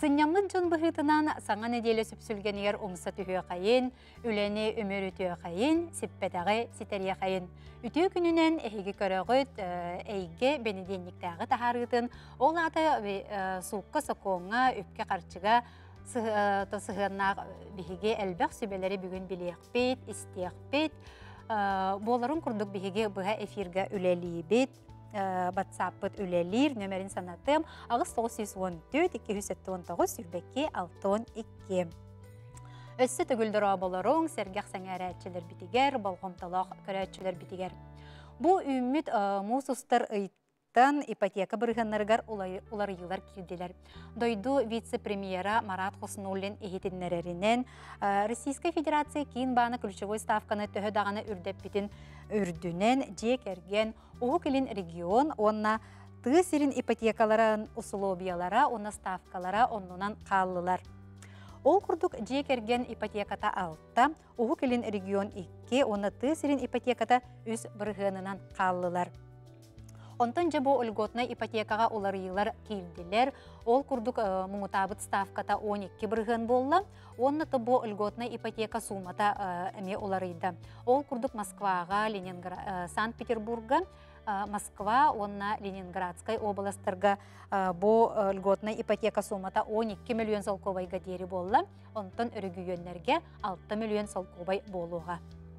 Сыннямлы жон бұхытынан саңа неделе сүпсүлгенігер ұмса түйе қайын, үләне өмір өтіе қайын, сеппетағы сетере қайын. Үтіе күнінен әйгі көріғыт әйге бенеденниктағы тахарытын, ол аты суыққа соқуыңа, өпке қарчыға сығынақ біхеге әлбәқ сөбелері бүгін білеқпет, істеқпет. Боларын күрдік біхеге бұға эфирға үләлі бет. Батсаппыт үлелер, нөмерін санатым, ағыз 914-219 сүрбекке 612. Өссі түгілдір абаларың, сәргәқ сәңәрі әтчілер бітігер, балғымталақ көрі әтчілер бітігер. Бұл үміт мұсыстар ыйттан ипотека бұрғанларғар олар елар кирделер. Дойду вице-премьера Марат Хоснуллин ехетінлерерінен Российская Федерация кейін баны күлшігой ставканы төхі дағаны үрдеп бітін үрдінен жек әрген оғы келін регион, онна тығысырын ипотекаларын условиялара, онна ставкалара, оннынан қалылар. Ол күрдік жек әрген ипотеката алтта, оғы келін регион 2, онна тығысырын ипотеката үз бірғынынан қалылар. Онтан жабо өлготна ипотекаға олар елар кейлділер. Ол күрдік мұңытабыт ставката 12 бірген болла. Онны табо өлготна ипотека сумата әме олар еді. Ол күрдік Москваға, Санкт-Петербурга, Москва, онна Ленинградскай областарға бо өлготна ипотека сумата 12 миллион солковайға дері болла. Онтан өрігүйенлерге 6 миллион солковай болуға.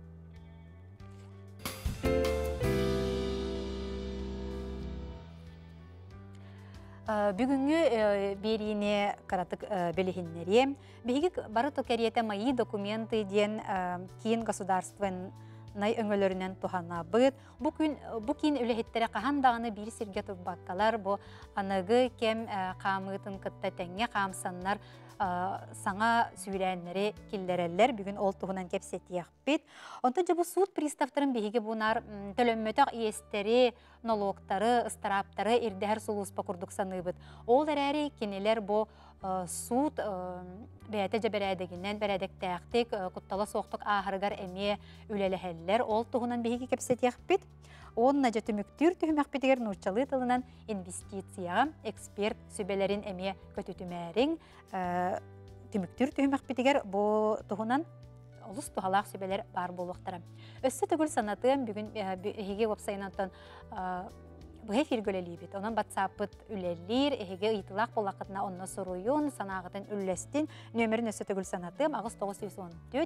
Бүгінгі беріне қаратық белігінлері. Бейгі бары токерiyete мои документы ден кейін государственной өңілерінен туғана бұд. Бұ кейін үліхеттері қағандағыны бір сірге тұрбаққалар. Бұ анығы кем қамытын күтті тәңе қамсанлар саңа сүйрәнлері келдерелер. Бүгін ол тұғынан кепсетияқ бет. Онтан жа бұ суд приставтарын бейгі бұнар төлөмметақ иестері, налогтары, ыстараптары ирдәһәр сулуспа курдук саныбыт. Ол әрәри кенелер бу суд бәйәте жабәрәдегеннен бәрәдек тәқтек куттала соқтық ахыргар әме үләләһәлләр. Ол туғынан бейгі кепсетияқ бет. Онна жа түміктүр түхімәқ бетігер Нурчалы тылынан инвестицияға эксперт сөбелерін әме көтүтүмәрің түміктүр түхімәқ бетігер бу туғынан олыс тухалақ сөбелер бар болуқтары. Өссі түгіл санатым бүгін еге вебсайнаттан бұғай фиргөлелі бет. Онан батсапыт үлелер, еге ұйтылақ болақытына онына соруйын, санағытын үллестін. Нөмерін өссі түгіл санатым ағыз 914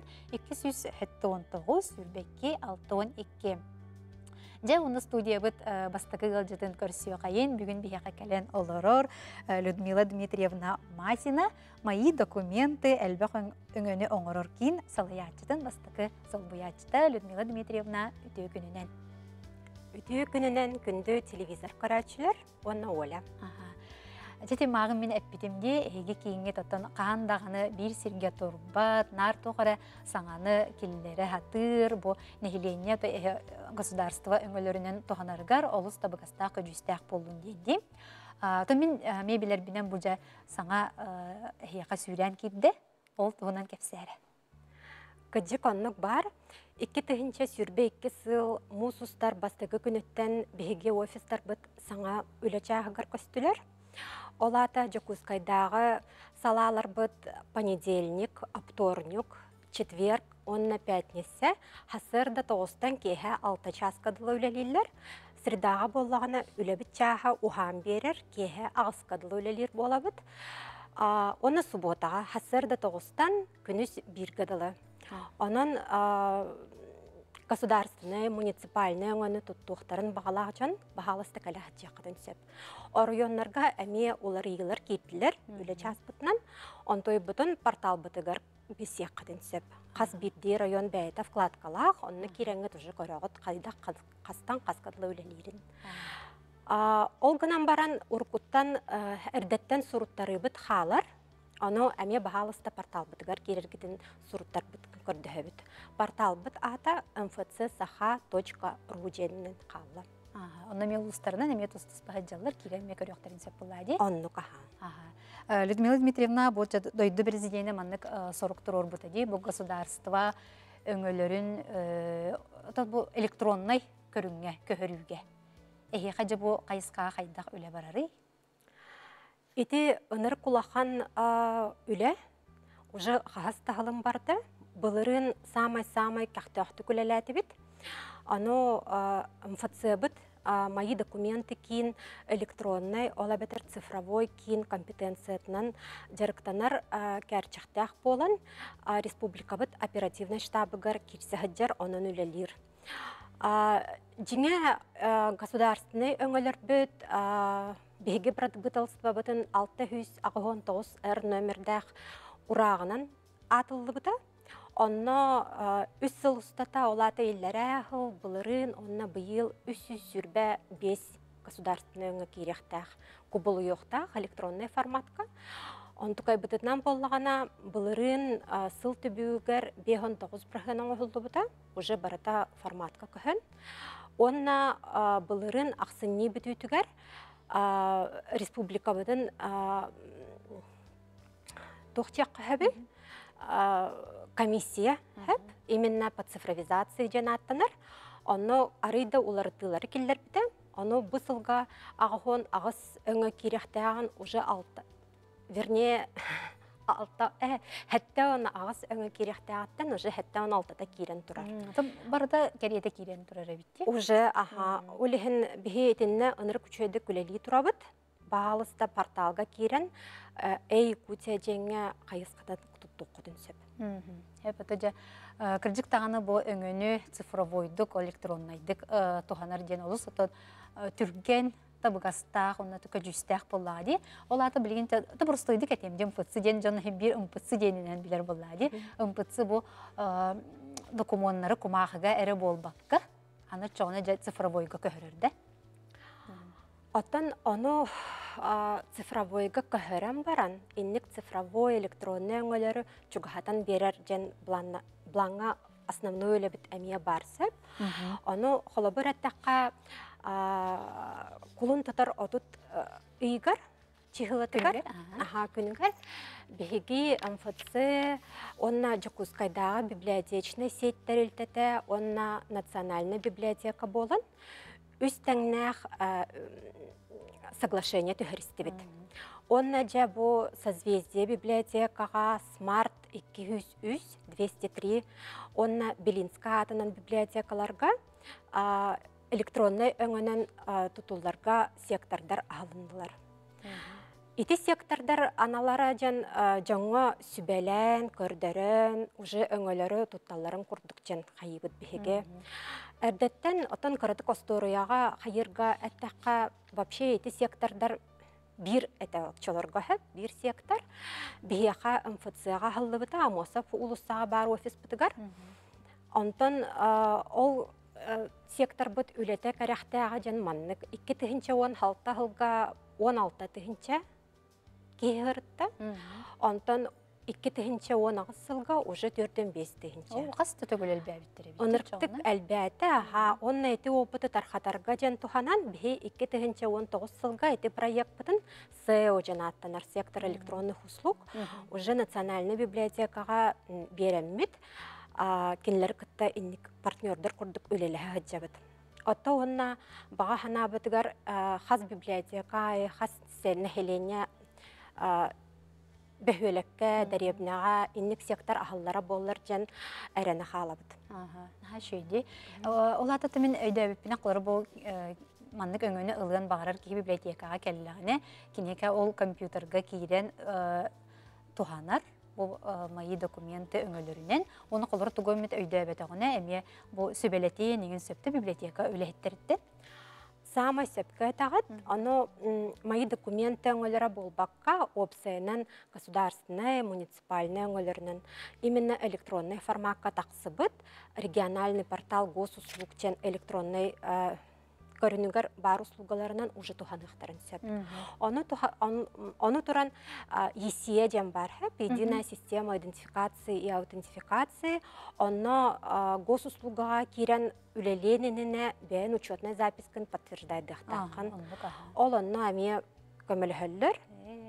219 сүрбекке 612. Жа оны студия бұд бастықы ғылжытын көрсіе қайын. Бүгін бейеқа кәлен олырыр Людмила Дмитриевна Масина. Мои документы әлбәқ өңөні оңырыр кейін салыячытын бастықы салбуячыта Людмила Дмитриевна үтіе күнінен. Үтіе күнінен күнді телевизор қарачылар, оны оля. Әтеті мағын мен әппетімде әйге кейінге тоттан қағандағыны бір сірге тұрбат, нар тоғыры саңаны келілері хатыр, бұ нәхилене государство өңілерінен тоғанарғар олыс табығастақ өджістәқ болуын дейді. Томин мебелер бінен бұжа саңа әйеқа сүйрен кейді, ол тұғынан кәпсәрі. Күджі коннық бар, 2 тығынча сүрбе 2 сыл мұсустар бастығы күніттен бейге офистар бұд саңа үләчағығар көстілер. Олата Жакускайдағы салалар бұд понедельник, вторник, четверг, онна пятница, хасырда 9-тан кеге 6 часкадылы үлелілер. Средаға болағына үлебіт чаға ухан берер, кеге ағысқадылы үлелер болабыд. Оны субботаға хасырда 9-тан күніс 1 гадылы. Онын государственный, муниципальный өңіні тұттуқтарын бағалағычан бағалысты кәләғат жақыдын сөп. Орыйонларға әме олар егілер кейттілер, үлі час бұтынан, онтой бұтын портал бұтығыр бесек қадын сөп. Қас бірде район бәйті вкладкалақ, онны кереңі тұжы көріғыт қайда қастан қасқадылы өлелерін. Ол ғынан баран ұрқұттан әрдеттен сұруттары бұт қалар, оны әме бағалысты портал бұтығыр керергіден сұруттар бұт көрді өбіт. Портал бұт ата mfc-saha.ru женінен қалы. Онна мен ұлыстарынан әме тұстыс бағаджалар керен ме көріқтарын сөп бұлады? Онны қаға. Людмила Дмитриевна бұл дойды президенті маннық соруқтыр орбытады. Бұл государство өңілерін электроннай көріңе, көхірюге. Әйе қажы бұл қайысқаға қайдақ өлі барары? Ити ыныр кулахан үле, уже қағас тағылым барды, бұлырын самай-самай кәқтіақты күлеләті бит. Ано МФЦ бұд, мои документы кин электронный, ола бетер цифровой кин компетенциятынан жарықтанар кәрчіқтәқ болан, республика бұд оперативный штабыгар кирсіғыджар онын үлелер. Жиңе государственный өңілер бүд, беге продбыталыспа бұтын 619 эр номердәқ урағынан атылды бұта. Онна 3 сыл ұстата олаты еллері әғыл, бұлырын, онна бұйыл 300 сүрбә 5 государственный өңі керектәқ күбылы yoқтақ электронный форматқа. Онтықай бұтытынан болғана бұлырын сыл түбігер 5-9% оғылды бұта, уже барата форматқа күхін. Онна бұлырын ақсынни бүтүтігер республика бұдын тоқтияқ қөхәбі комиссия хэп, именно по цифровизации жанаттанар. Оно арыйда уларытылары келдер біті. Оно бұсылға ағын ағыз өңі керектәғын уже алты. Вернее, хәтті оны ағыз өңі керектәғаттан уже хәтті оны алтыда керен тұрар. Барда кереті керен тұрар әбітте? Уже, олығын бігі етінне ұныр күчөйді күлелі тұрабыд. Бағалыста порталға керен, әй күте жәңе қайысқадан тұттуқыдын сөп. Әпәті кірдік тағаны бұл өңіні цифровойдық, электроннайдық тұғанар ден олыс, түрген табығастақ, онна түкі жүстәқ болады. Олаты білген табырыстойдық әтемде ұмпытсы ден, жоны бір ұмпытсы денінен білер болады. Ұмпытсы бұл документары құмағыға әрі болбаққа, аныр çoğuna цифровойға көхірірді. Оттан оны цифровойға көхірін баран, иннік цифровой электронный өңілері чүгіхатан берер жен блаңа основной өлі біт әмия барсып. Оны қолабыр әттіққа құлын тұтар отут үйгір, чиғылатығыр, күнігір. Беги МФЦ, онна Жакускайдағы библиотечный сеттер үлтеті, онна национальный библиотека болын. Үстәңнәқ соглашение түхірісті бет. Онна жа бұл созвездие библиотекаға Smart 203, онна Белинска атынан библиотекаларға электронный өңінен тұтуларға сектордар алындылар. Ити сектордар аналара жан жаңа сүбәлән, көрдерін, уже өңілері тұтталарын құрдық жан қайыбыд бігеге. Әрдеттен отан қырытық осторияға қайырға әттәққа вообще ити сектордар bir etağçılarga hep bir sektor biyaqa МФЦ-га халлыбыта амоса улуссага бар офис бытыгар. Онтон ол сектор бут үлете карахтага жан маннык 2 тыгынча 16 хылга 16 тыгынча кehirтта. Онтон 2 тыгынча 19 сылга уже 4-5 тыгынча. Ол касты төгүл элбәбиттер бит. Оныртык әлбәте, онна эти опыты тархатарга жан туханан бе 2 тыгынча 19 сылга эти проект бытын СЭО жанаттанар сектор электронных услуг уже национальный библиотекага береммит. Кинлер кытта инник партнердер курдук үлелеге жабыт. Отто онна бага ханабытыгар хас библиотека, хас нахеления бөхөлекке, дәребнеға, инник сектор ахаллара болар жан әрәні қалабыд. Шөйді. Олаты тімін өйді өбіппіне қолары бұл маннык өңіні ылған бағарар кейі библиотекаға кәліліғіне, кенеке ол компьютерға кейден туханар, бұл майы документы өңілерінен, оны қолары тұғымет өйді өбетіғіне, әме бұл сөбелеті неген сөпті библиотека өлееттерді. Самый сөпкі тағыд, оно мои документы өңілері болбаққа опцияның государственный, муниципальный өңілерінің именно электронный форматқа тақсыбыд, региональный портал госуслуг чен электронный көрінігер бар услугаларынан уже туханықтарын сөп. Оны туран ЕСЕ жан бар хэп, единая система идентификации и аутентификации, оны госуслугаға керен үлеленініне бәйін учетный запискін подтверждайдықтақын. Ол оны әме көмілхөллер.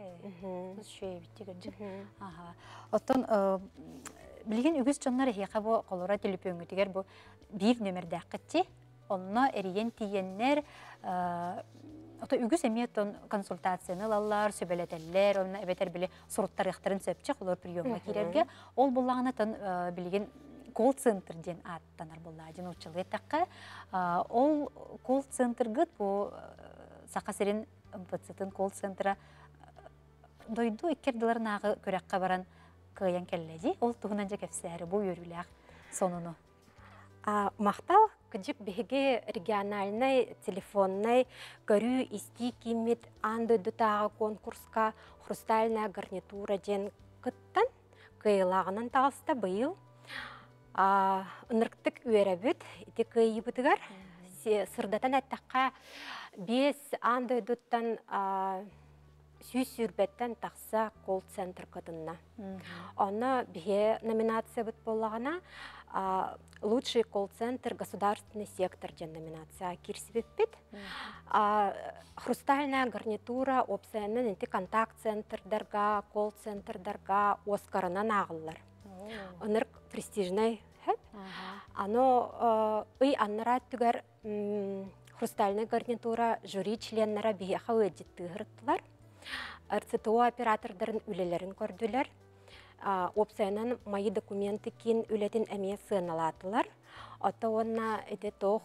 Оттон, білген үгіз жонлар әйеқа бұл қолыра түліп өңітігер бұл бір нөмірді әқітті. Онна эриен тиеннер Ото үгүс эмиеттон консультацияны лаллар, сөбелетеллер, онна эбетер биле суруттар яхтарын сөпчек, олар приемга кирерге. Ол буллагына тон билген колл-центр ден аттанар булладин учылы такка. Ол колл-центр гыт бу сакасерин МПЦтын колл-центра дойду иккердилер нагы көрөккө баран кыян келледи. Ол тугунан жекефсәре бу йөрүләк сонуну. Мақтал кыжык беге региональный телефонный көрүү исти кимит андыдытағы конкурска хрустальная гарнитура ден кыттан кыйлагынан тағыста быйыл ынырктык үйеребіт ити кыйыбытыгар сырдатан әттаққа 5 андыдыттан сүйс сүрбеттен тақса колл-центр кытынна. Оны бе номинация бұт болағына лучший колл-центр государственный сектор ден номинация кирсибеппит. Хрустальная гарнитура опсайнын инти контакт-центрдарға, колл-центрдарға оскарынан ағылар. Оныр престижный хэп. Ано ый аннара түгер хрустальная гарнитура жюри членнара бияха өдетті ғырттылар. РЦТО оператордарын үлелерін көрділер. Опсайынан майы документы кен үлетін әме сыналатылар. Ота онна әді тоқ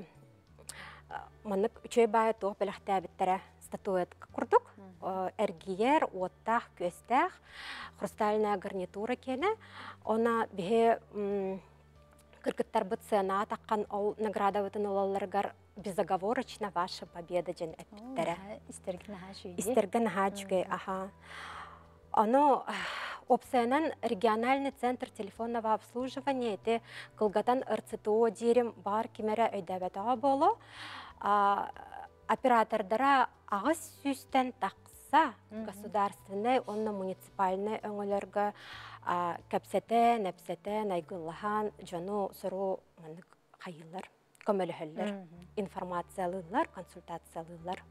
манық үчөй бай тоқ біліқті әбіттері статуэтка құрдық. Әргейер, оттақ, көстәқ, хрустальная гарнитура кені. Она бе кыргыттар бұт сына таққан ол награда бұтын олаларғар безоговорочно ваша победа ден әпіттері. Истерген хачуге, аха. Оно опсайнан региональный центр телефонного обслуживания это кылгатан РЦТО дерем бар кемері өйдәбетаға болу. Оператордара ағыз сүстен тақса государственный, онна муниципальный өңілергі кәпсеті, нәпсеті, найгылыған, жону сұру қайылар, көмілігілер, информациялылар, консультациялылар.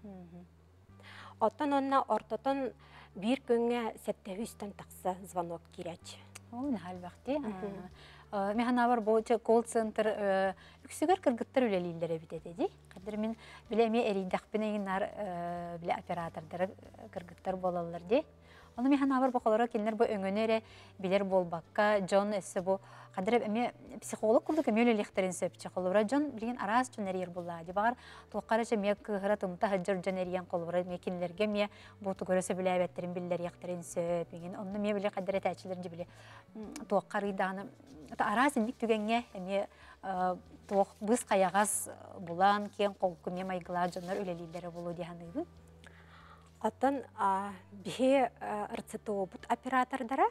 Оттан онна ортотон bir күнгө 700-тен тақса звонок киреч. Ол нахал бақти. Механа бар бұл колл-центр үксігер кыргыттар үлелейлері бітеді. Қадыр мен білеме әрейдақпенегін біле оператордары кыргыттар болалар де. Оны механа бар бұқалары кенлер бұл өңінері білер болбаққа, Джон әсі бұл қадыр әме психолог күрдік әме өлеліктерін сөпчі қолуыра. Джон білген арас жон әрер болады. Бағар туаққары жа ме кығыра тұмта хаджар жон әрен қолуыра. Мекенлерге ме бұты көрісі біле әбеттерін білдер яқтырын сөп. Оны ме біле қадыр әтәчілерін біле туаққары дағаны. Арас індік түгенге әме біз қаяғас бұлан кен қолқы ме майғыла жонлар өлелейлері болу дейханығын. Атын бе РЦТО бұт оператордары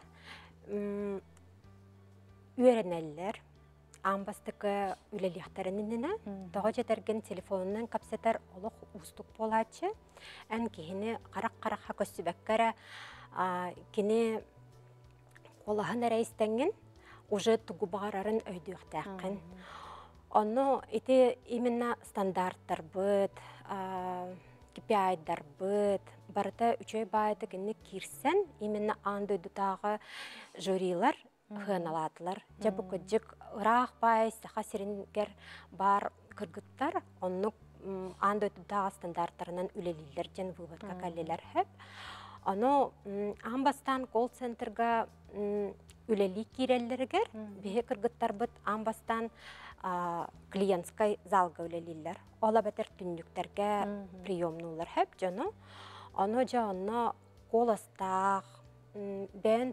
үйеренелер, амбастықы үлеліқтарынынына, тоға жетерген телефонының капсетер олық ұстық болачы, ән кейіні қарақ-қараққа көссібәккәрі кені қолағын әрәйістенген уже тұғы бағарарын өйдіқтәқін. Оны еті именно стандарттар бұд, KPI-дар бұд, барыта үчөй байды кені кирсен, именно андойдутағы жюрилар ғыналатылар. Жабы көджік ұрақ бай, сақа серінгер бар кыргыттар, онны андойдутағы стандарттарынан үлелейлер ден выводқа кәлелер хэп. Оны амбастан колл-центрға үлели киреллергер, бейе кыргыттар бұд амбастан клиентскай залга үлелейлер. Ола бәтер түндіктерге приемнулар хэп жону. Оны жа онна коластақ, бән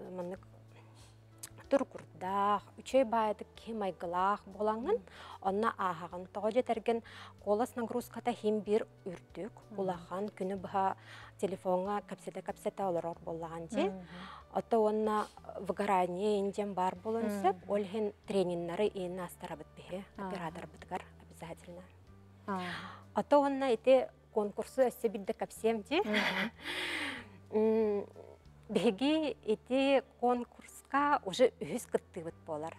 тургурдақ, үчей байды кемайгылақ болаңын, онна ағағын. Тоға жетерген колас нагрузката хем бір үрдік, олаған күні бұға телефонға кәпсеті олар болаған де. Ота онна выгорание индем бар болынсып, олхен трениннары иінна астара бітпеге, оператор бітгар обязательно. Ота онна ете конкурсы өсі білді кәпсем де. Беге ете конкурска уже үз кітті бұт болар.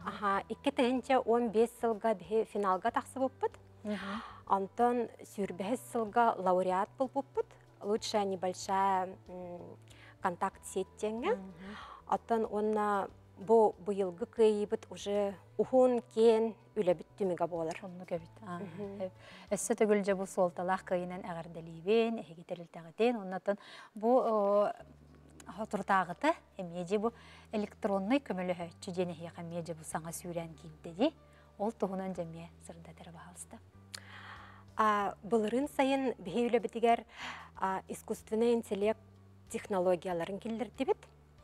2-15 сылға бе финалға тақсы бұп бұд. Антон сүрбәз сылға лауреат бұл бұп бұд. Лучшая небольшая контакт сеттенге. Аттан онна бу быйылгы кыйбыт уже ухун кен үлебит түмүгө болар. Онну көбүт. Эссе төгүл же бу солталах кыйынан агардалибен, эгитерилтагытен, оннатын бу хотуртагыты эмеже бу электронный көмөлөһөччү женеһи камеже бу саңа сүүрен кидди. Ол туһунан жемие сырдатыр баалста. Былырын сайын бихи үлебитигер искусственный интеллект технологияларын килдирдибит.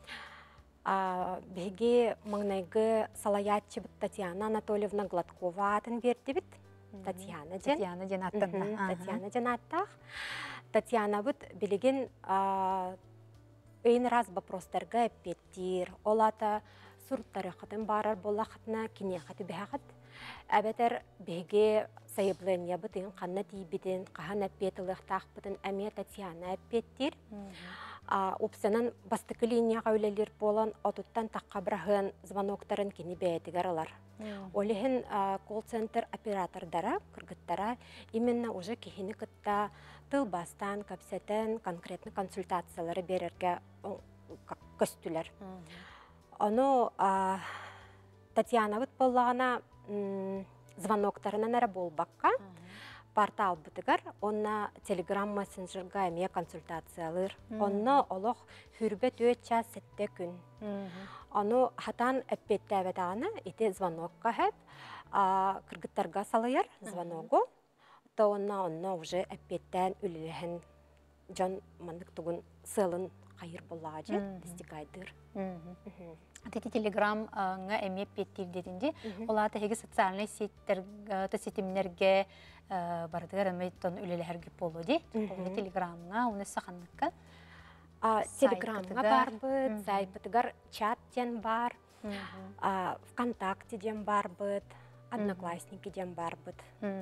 Беге маңнайгы салаятчы Татьяна Анатольевна Гладкова атын бердибит. Татьяна жен аттах. Татьяна бут билеген өйін раз вопростарға әппеттір. Олата сурттары қатын барар бола қытына кене қаты бәғат. Әбәтір беге сайыблыния бұтын, қанна тейбідін, қахан әппетіліқтақ бұтын әме Татьяна әппеттір. Опсанан бастықы линияға өлелер болан отуттан таққа бірағын звоноктарын кені бәйдігер алар. Олеген колл-центр оператордара, кыргыттара, именно уже кехini кытта тыл бастан, капсетен, конкретны консультациялары берерге көстүлер. Оно Татьяна бұт болағына звоноктарынан әрі болбаққа, портал бұтығар, онна телеграм мессенджерға әме консультациялар. Онна олық хүрбет 4 час 7 күн. Оно хатан әппетті әбетағына, ете звонокқа әп, кыргыттарға салайар звоногу. То онна уже әппеттен үліліхін жон мандық тұғын сылын қайыр болағажы, дестикайдыр. Тети телеграмға әме петтир дедінде, олаты хеге социальный сетімнерге бардығар әмейттон үлелерге болу де. Олы телеграмға, оны сақанныққа? Телеграмға бар бұд, сайпытығар чат ден бар, ВКонтакте ден бар бұд, Одноклассники ден бар бұд.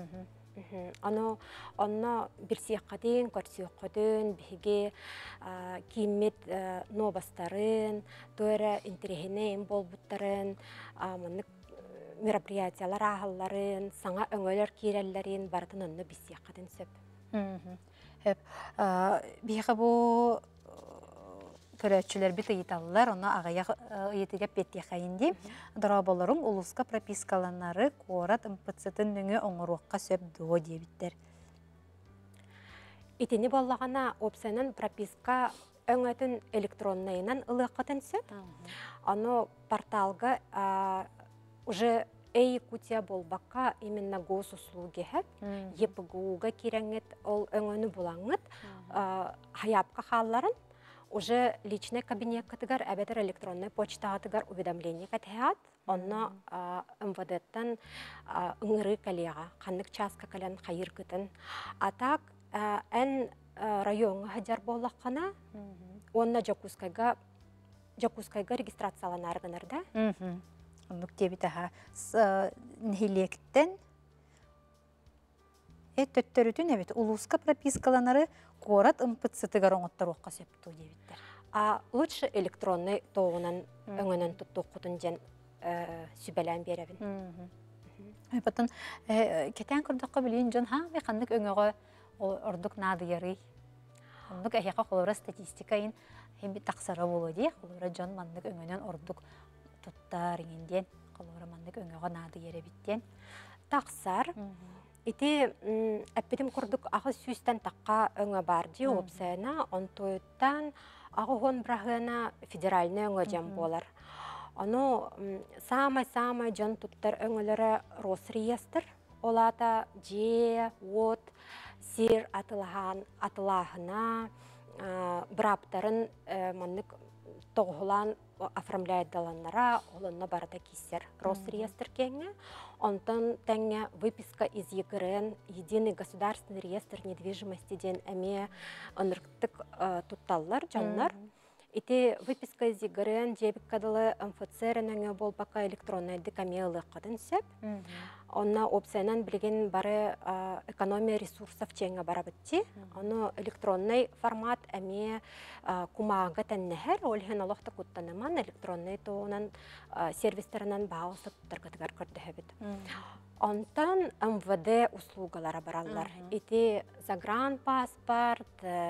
Онна бірсеққа дейін, көрсеққа дейін, біге кеймет новостарын, тойра интерегенейін бол бұттарын, мероприятиялар ағыларын, саңа өңөлер кейрелерін бардың онна бірсеққа дейін сөп. Біға бұл көрәтшілер біт ұйыталылар, оны ағаяқ ұйытыға петте қайынды. Дұраболарың ұлысқа пропискаланары қорат ұмпытсытын нүңі оңыруққа сөп дуо дебіттер. Итені болағана опсайнын прописка өңәтін электроннайынан ұлыққатын сөп. Оны порталға уже Якутия болбаққа именно госуслуги хэп, ЕПГУға кереңет ол өңөні болаңыт, хаяпқа қалларын, уже личный кабинет катыгар, әбетер электронный почта катыгар уведомление катыгат, онна МВД-тан ыңыры коллега, қанық часка кален қайыр кытын. Атак, ән районға хаджар болаққана, онна Жакускайға регистрациялан арғынарда. Оннук дебит аға нехилектен төттөрүтүн эбит улуска пропискаланары корат ымпытсытыгар оңоттар оққа сөпту дебиттер. Лучше электронный тоғынан өңінен тұтту құтын жен сүбәлән беребін. Потом кетен күрдіққа білейін жон ха, қандық өңіға ордық нады ярый. Оннук әйеқа қолыра статистикайын тақсара болу дей, қолыра жон мандық өңінен ордық туттар иңенден, қолыра мандық өңіға нады еребіттен. Тақсар, ити әппедім күрдік ағы сүйістен таққа өңі бар дей, опсайына, онтойыттан ағы ғон бірағына федеральны өңі жан болар. Оны самай-самай жан туттар өңілері Росреестр, олата же, от, сер атылағына, бұраптарын мандық тоғылан оформляйдаланнара, олынна барата кисер Росреестр кеңе. Онтан тәңе выписка из ЕГРН, Единый государственный реестр недвижимости ден әме онырқтық тутталлар, жанлар. Ити выписка из ЕГРН жебік кадылы МФЦ рәнәңе бол бақа электронайды камелы қадын сөп. Онна опциядан білген бары экономия ресурсов чеңе бара бітті. Оны электронный формат әме кумаға тәннәхер, олхен олықта құттаныман электронный тоғынан сервистерінен бағылсы тұттарғатығар көрді әбіт. Онтан МВД услугалары баралар. Эти загранпаспорт,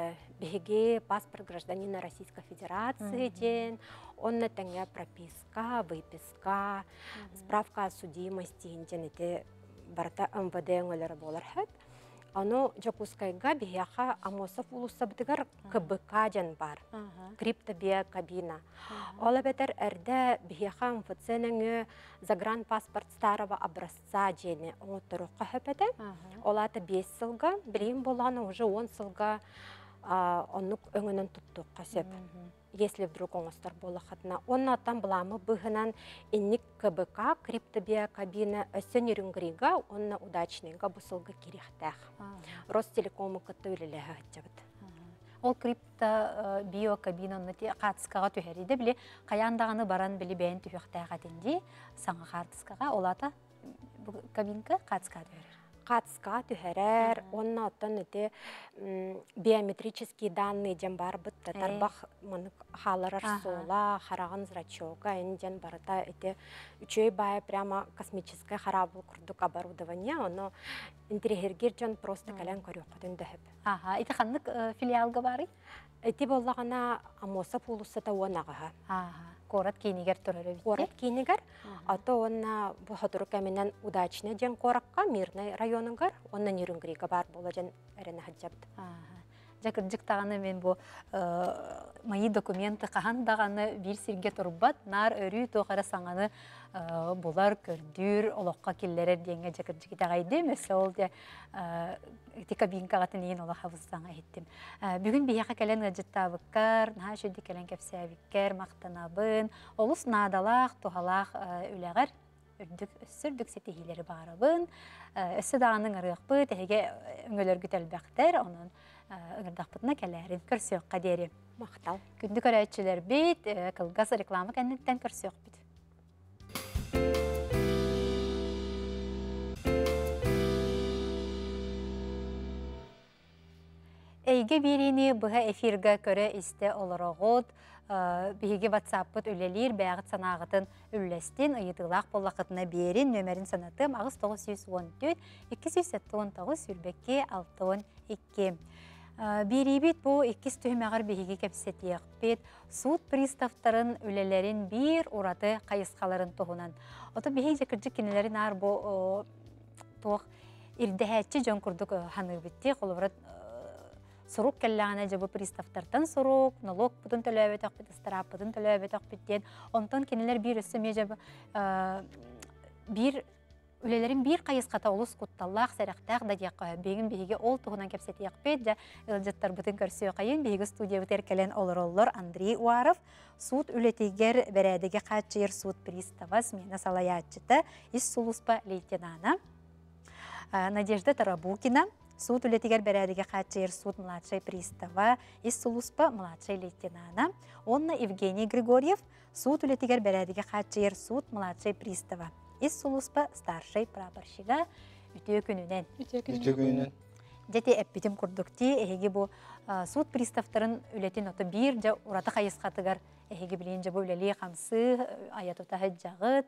беги паспорт гражданина Российской Федерации ден, онна тәңе прописка, выписка, справка о судимости ден, эти барта МВД өңелері болар хэп. Оно Жакускайга бияха Амосов улусабдыгар КБК ден бар. Криптобия кабина. Ола бетер эрде бияха МФЦ-нің загранпаспорт старого образца дене. Оңоттырыққа хөпеде. Олата 5 сылға, білейін боланы уже 10 сылға онық өңінен тұттық қасеп. Если вдруг оңыстар болы қатына. Онна аттан бұламы бұғынан инник КБК, криптобия кабина өсен үрінгіриға, онна удачныйға бұсылғы керектәқ. Ростелекомы күтті өлілігі ғытчабыд. Ол криптобио кабинаны қатысқаға түйерейді біле, қаяндағаны баран біле бәйін түйіқтәға денде, саңа қартысқаға, олата кабинка қатысқа түйерер. Қатысқа түйерер, онна оттан өте биометрические данные ден бар бұтты, тарбақ халарар сола, харағын зрачога, ден барыта өте үчөй бая прямо космическое харабыл күрдік оборудование, оно интерьергер жан просто кәлен көрек құтын дөйіп. Ити қандық филиалға бары? Эти боллағына Амосов улусата онағыға. Корат кейнегер тұрыр өбітте? Корат кейнегер. Ато онна бұхатыры кәменен удачны ден қораққа, мирный районыңғар, онна нерүнгіреге бар бола жан әріні хаджабды. Жакыржықтағаны мен бұл майы документы қағандағаны бір сирге тұрбат, нар өрі тоқара саңаны бұлар көрдір, олыққа келлерер денге жакыржықтағайды мәсі ол де кабинкағатын ең олық хавызсаңа еттім. Бүгін бияқа кәлен ғаджыттабыққар, наға шөді кәлен кәпсәбіккер, мақтанабын, олыс надалақ, тоғалақ үләғар өссірдік сетігілері бағарабын, өссі дағының ұрық әйге өңілер күтәлбәқтер, оның ыңырдақпытына кәләрін көрсеуққа дері. Мақтал. Күнді көрәйтшілер бейт, қылғас рекламы кәнеттен көрсеуқ бейт. Әйге берені бұға эфирға көрі істі олырағыд, бігі ватсаппыт үлелер бәғыт санағытын үлләстен ұйытылақ болақытына берін нөмерін санатым ағыз 914-279 сүрбекке 612. Беребет бұл еккіз түймәғір бігі кәпсеті еқпет, суд приставтарын үлелерін бір ұраты қайысқаларын тұғынан. Оты бігі жекірджі кенелерін ар бұл тоқ ирдәхәтчі жон күрдік ханы бітті, қолыбырат Сурук кәлләғана жабы приставтартан сурук, налог бұтын төләбет ақпет, ыстарап бұтын төләбет ақпеттен. Онтан кенелер бір үсіме жабы үлелерін бір қайысқата олыс құтталлақ, сәріқтақ да дейққа. Бегін бейге ол тұғынан кәпсеті еқпет, жа үлжеттар бұтын көрсіе қайын. Бейгі студия бұтер кәлен олар Андрей Уаров, суд үлетегер бәрәдіге қатшайыр суд приставас, мені салаятчыты, ис сулуспа лейтенана. Надежда Тарабукина, суд үлетегер бәрәдіге қатшайыр суд младшай пристава, ис сулуспа младшай лейтенана. Онна Евгений Григорьев, суд үлетегер бәрәдіге қатшайыр суд младшай пристава. Ис сулуспа старшай прапорщига үтіе күнінен. Жәте әппетім күрдікті, әйге бұл суд приставтарын үлетін оты бір жа ұраты қайысқатығар әйге білейін жа бұл үлелі қамсы, аятута ғыджағыд.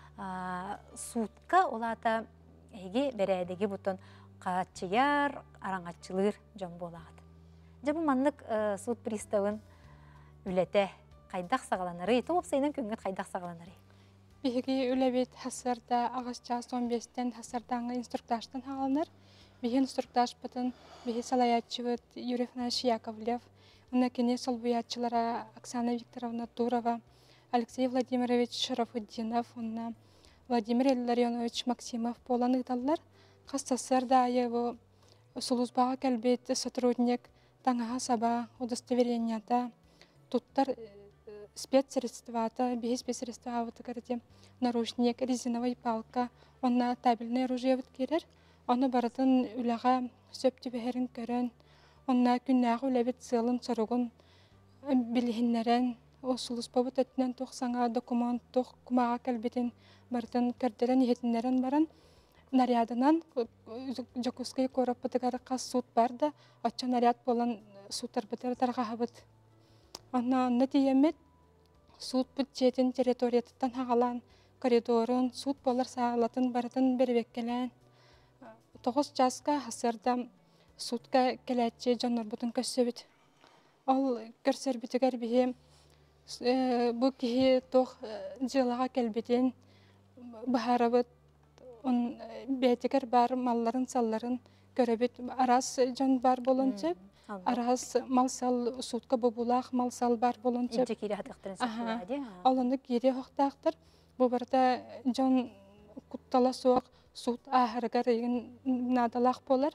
Судқа олата әйге бәрәдіге бұтын қатшияр, араңатчылыр жон болағыд. Жа бұл манлық суд приставын үлеті қайдақ сағаланары, тоғып сайынан күнгіт қайдақ сағаланары. Биһиги үлебит хасарда агасча 15-тен хасардаңы инструктажтан хагалнар. Биһи инструктаж бытын биһи салаятчыбыт Юрий Афанасьевич Яковлев, унакене солбуятчылара Оксана Викторовна Турова, Алексей Владимирович Шарафуддинов, унна Владимир Илларионович Максимов болан ыдаллар. Хастасарда его сулузбага кәлбет сотрудник таңаға саба удостоверенията туттар спецсредствата, без спецсредства вот говорите, наручник, резиновая палка, он на табельное оружие вот керер, он баратын уляга сөпті бәһәрін көрін, он на күннәғі үләбет сылын сұрығын білігінлерін, осылыс бабыт өтінен тоқсаңа документ тоқ кумаға кәлбетін баратын көрдерін ехетінлерін баран, нарядынан жакускай кораппытығары қас суд барды, отча наряд болан судтар бітір тарғағы бұд. Онна тиемет суд бюджетін территорияттан хағалан коридорун суд болар саалатын баратын бербеккелен. 9 жаска хасырда судка келәтче жоннор бутун көссөбүт. Ол көрсөрбүтүгөр бихи бу кихи тох жылага келбетин бахарабыт он бетикер бар малларын салларын көрөбүт. Арас жон бар болончеп, арас малсал судка бобулах малсал бар болончеп. Инже кире хатыктарын саклади. Олонды кире хоктактыр. Бу барда жон куттала соок суд ахыргар еген надалах болар.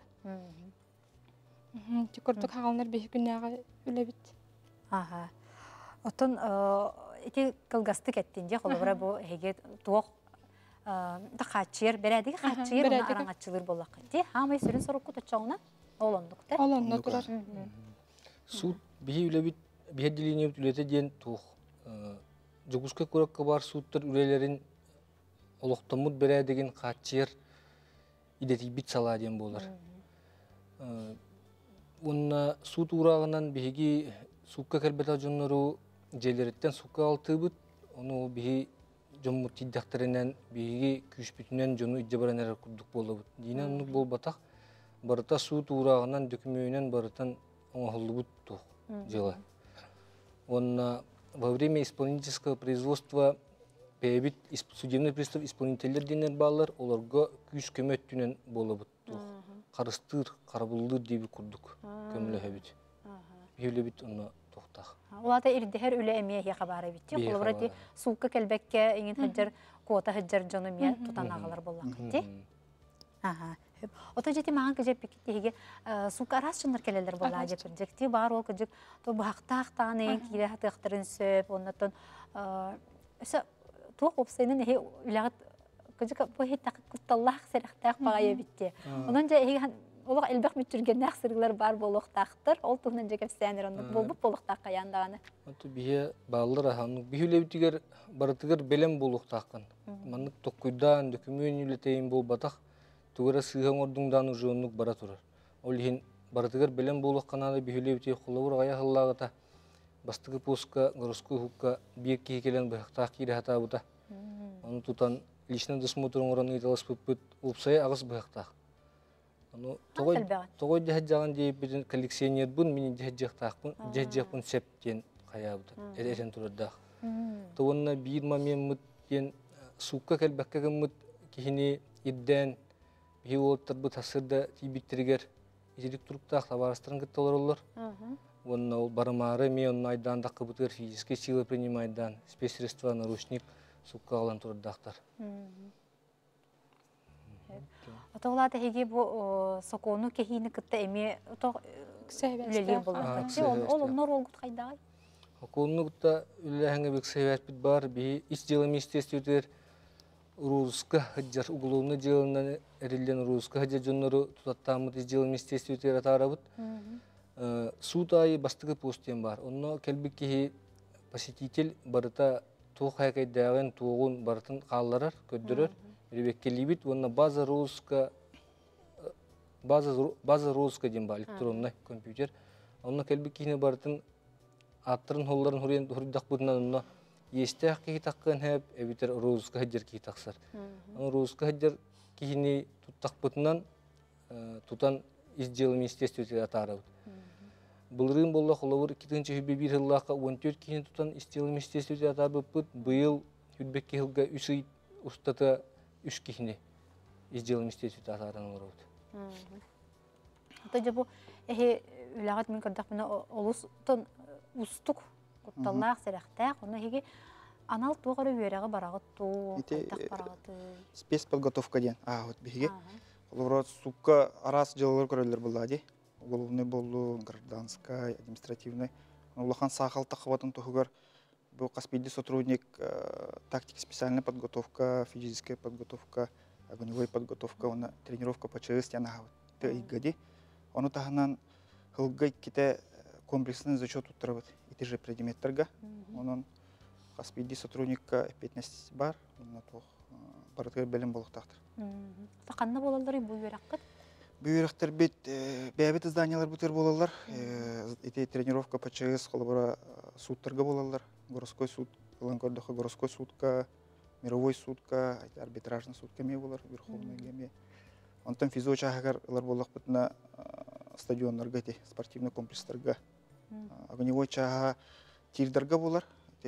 Тикордук хагалнар бихи күнәгә үлебит. Ага. Отон ити кылгасты кеттинде холобра бу эге туок да хачыр берәдиге хачыр уна араңачылыр боллак ди. Хамы сүрүн сорукку тачауна олондукта. Олонно турар. Суд бихи үлебит бихи делине үлете ден тух. Жогуска көрөккө бар судтар үлелерин олоктомут берәдиген хачыр идетибит сала ден болар. Онна суд урагынан бихиги сукка келбета жоннору желереттен сукка алтыбыт, оны бихи жоммут тиддактеринен бихиги күшпүтүнен жону иддебаранер курдук болобут. Дина онук болбатак, барыта суд урагынан документинен барытан оңохолубут тух жела. Онна во время исполнительского производства бейбит судебный пристав исполнителер денер балар, оларга күш көмөттүнен болобут тух. Карыстыр, карабылдыр дейби курдук көмөлөбүт. Бихилебит оны тоқтақ. Олата ирдехер үле эмие хия хабары битти. Холобра ди суука келбекке иңин хаджар кота хаджар жону мия тутанагалар боллак ди. Ага. Ото жети маған кежеп бекиттеге суука арас жоннор келелер болла деп жекти бар ол кежеп то бахтактаны кире хатыктарын сөп оннотон өсө туок опсайнын эхе улагат кежек бу хеттак кутталлах серехтак багая битти. Онон же эхе олар элбек мүттүргеннәк сыргылар бар болуктактыр. Ол туһунан жекепсәнер онны болбуп болуктакка яндаганы. Аты бие баллар аханы бихилебитигер барытыгер белем болуктаккан. Маннык токуйдан документ үлетейин болбатак тугара сыган ордуңдан ужонук бара турар. Ол хин барытыгер белем болуккананы бихилебити холовур гая хыллагыта. Бастыгы поска городской хукка бир кикелен бахтак кире хатабыта. Аны тутан личный досмотр орны италаспыт упсай агыс бахтак. Ну, тогой дехаджаган дей бирин коллекционер бун, мини дехаджактакпын, дехаджакпын септен каябыта, эрен турдах. Тогонна бир момент ден сукка келбекке гымыт кихини идден бии олттар бу тасырда тибиттиргер изилик туруктак табарыстырын кытталар. Онна ол барымары мен айдан дакыбытыр физический силы принимайдан, спецсредства наручник сукка алан турдактар. Отолата хеги бу сокону кехини кытта эми ото үлелер болмак. Ол нор олгут кайдагай. Оконнукта үлләһәңгә бик сәбәт бар би исделем естествуетер русска хаҗар угловны җылынан эрилден русска хаҗар җоннору тутаттамы исделем естествуетер атарабыт. Сутай бастыгы постен бар. Онно келбики посетитель барыта тухай кайдаган тугун бартын калларар көддөрөр. Ребеккелибит, онна база русска ден бар, электронный компьютер. Онна келбиккине бартын аттырын холларын хуридак бутынан онна естех ки таккан хеп, эбитер русска хаджар ки таксар. Русска хаджар кихини туттак бутынан тутан изделем естествуетер атарабыт. Булрын болла холовур 2-нче хыллакка 14 кихини тутан изделем естествуетер атарабыт. Быйыл хүдбекке хылга 3 устата 3 кихини изделем естествуетер атарабыт. Ото жабу эхе үлагат мен көрдак мына олустон устук кутталлаак серехтак, оны хеги анал тугары үйрәгә барагыт туу, кайтак барагыт. Спецподготовка ден. Вот биге. Олар сукка арас җылылар көрәләр була ди. Уголовный болу, гражданская, административная. Улахан сахал тахватын тугар бу каспиди сотрудник тактика специальная подготовка, физическая подготовка, огневая подготовка, она тренировка по ЧС янага. Ты игоди. Он таханан хылгай ките комплексный зачет утрабыт. И же предметтерга. Он каспиди сотрудника 15 бар. Он тох барытыр белем болуктактыр. Тақанна болалар бу үйрәккет. Бу үйрәктер бит бәбит зданиялар бутер болалар. Эти тренировка по ЧС холбара судтарга болалар. Городской суд, Ланкордоха городской судка мировой судка, арбитражный судка ме болар, верховный геме. Онтан физо чахагар ылар боллақ бұтына стадионларға, спортивный комплекстарға. Огневой чаға тирдарға болар,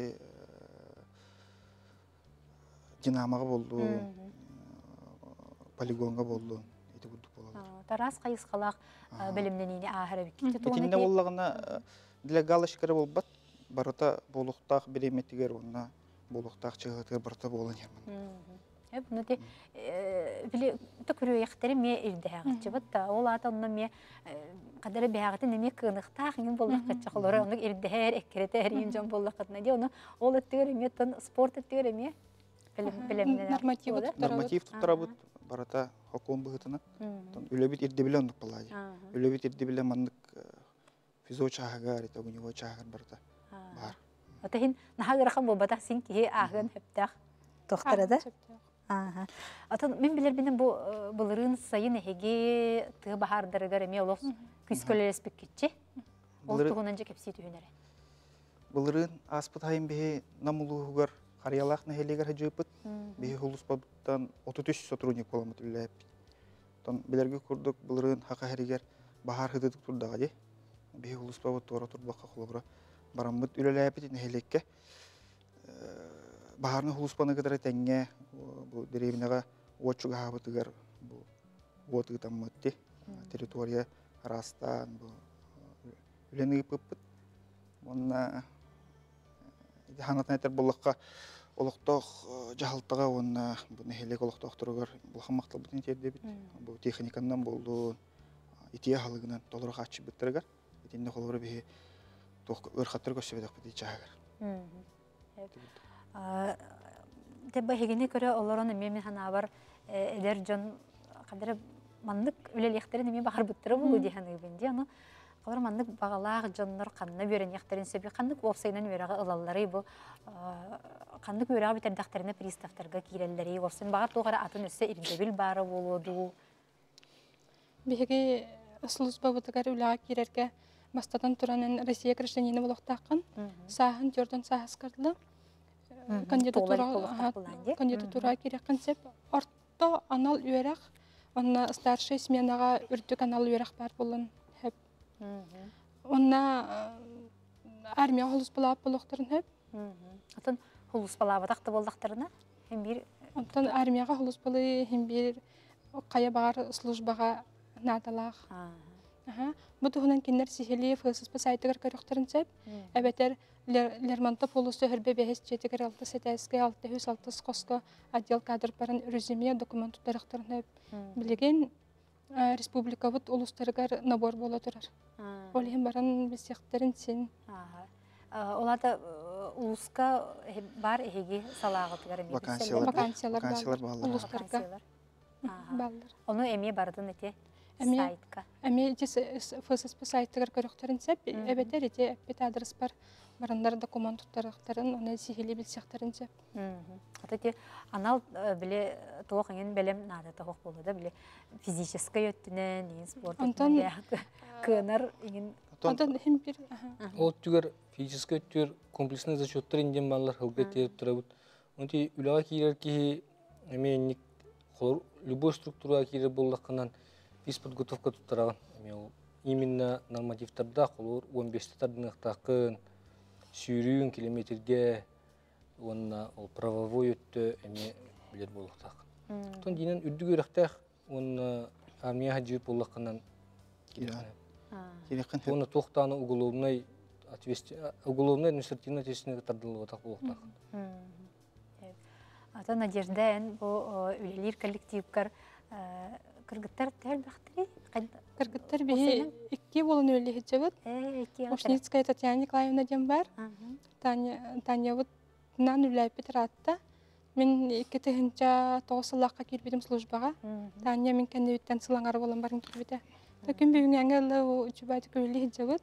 динамаға болду, полигонға болду. Тарас қайысқалақ білімненіне ағыры біккеті туғын Бетінде болағына для галочкары болбат, барыта болуқтақ береметтігер, онына болуқтақ чығытығыр барыта болын ермін. Бұны де түкірі ектері ме ирді әғытчы бұд. Ол аты онына ме қадары бәғыты неме қынықтақ еңін болдақ қатчақ олары. Оны ирді әр, әккереті әр ен жан болдақ қатына де. Оны ол өттігер еме, спорт өттігер еме білімнен норматив тұттара бұд, барыта хокуын бұғытына. Үлебет ирді білі ондық балады. Үлебет ирді білі мандық физо чағығар, огневой чағығар барыта бар. Отахин нахагырахам болбатах син кихи ағын хөптах тоқтарада. Атын мен білер бенен бұлырын сайын әхеге тұғы бағардырығар әме олық күскөлер әспек кетче. Ол тұғынан же кепсей түйінәрі. Бұлырын аспыт хайын бе намылуғығар қариялақ нәхелегер хәжіпіт. Бе хулуспабыттан 33 сотрудник боламыт үлі әппет. Білерге күрдік бұлырын хақа әрігер бағар хыдыдық тұрдаға де. Бе хулуспабыт туара тұрбаққа құлығыра. Барамыт үлі әппет нәхелекке. Бағарны хулуспаны қыдары тәңге деревняға отчуға хабытығар отығы таммытты. Территория растан үлені ұпыппыт. Онына ханатын әтер болыққа олықтық жағылтыға онына нәхелек олықтық тұрығар бұлхан мақтал бұтын терде біт. Бұл техниканнан болды, ития халығынан толырақ атшы біттірігар. Етінде қолғыры бейі өрхаттыр көсебедік біті чағығар. Тебі хегіне көрі оларын әмемен хана бар әдер жон қадыры мандық үлел ектері неме бағар бұттыры болу дейін өбенде. Қалар мандық бағалақ жонлар қанына берен ектерін сөбі қандық офсайынан өреға ылалары бұл қандық өреға бітәрдіқтеріне приставтарға кейлелері офсайн бағар тоғары атын өсі ирдебіл бары болуду. Беге служба бұтығар үліға керерге бастадан тұранын Россия гражданины болуқтақын сағын жордан сағыз кандидатура керек концепт орто анал үйрәк онна старший сменаға үрдік анал үйрәк бар болын хеп онна армия холус балап болуқтарын хеп атын холус балап атақты болдақтарына hem bir атын армияға холус балы hem bir қая бағар службаға надалақ бұтығынан кенер сихелі фылсыз басайтығыр көріқтарын сәп әбәтер Лермонтов полусы хөрбе бәхес жетігер 6 сетәске 606 қосқа отдел кадр барын резюме документ тұтарықтарын білеген республика бұд ұлыстарығар набор бола тұрар. Олеген барын бесектерін сен. Олады ұлысқа бар әйге салағытығар әме? Вакансиялар балар. Ұлыстарға балар. Оны әме бардың әте? Сайтқа. Әме фылсыз сайттығыр көріқтерін сәп, әбәтер әте әппет адрес бар. Барандар документ тұттарықтарын, оны сихелі білсектарын сәп. Атыте, анал біле тоғын бәлем нады тоғық болады, біле физическай өттінен, спортын көнар. Онтан хем бір... Ол түгер физическай өттір комплексный зачеттер инден балар хылға теріп тұрабыд. Онты үліға кейлер кейі, әме любой структураға кейлер болдаққынан физподготовка тұттараған. Именно нормативтарда қолыр 15-тардың ықтақын, сүйрүйін километрге, онна правовой өтті әме білер болықтақ. Тон дейінен үрді көріқтақ, онна армияға жүйіп болыққынан келеқін. Оны тоқтаны уголовный административный ответственность тардылы отақ болықтақ. Ата Надеждаен бұл үлелер коллективкар кыргыттар тәл бақтыры? Кыргыттар бейі 2 болын өлі хеджевіт. Ушницкая Татьяна Николаевна дем бар. Таня вот нан үләйпі тұратты. Мен 2 тігінші 9 сылаққа келбедім службаға. Таня мен кәнде өттен сылаңары болан барын келбеді. Төкін бейін әңгілі үчібайды көлі хеджевіт.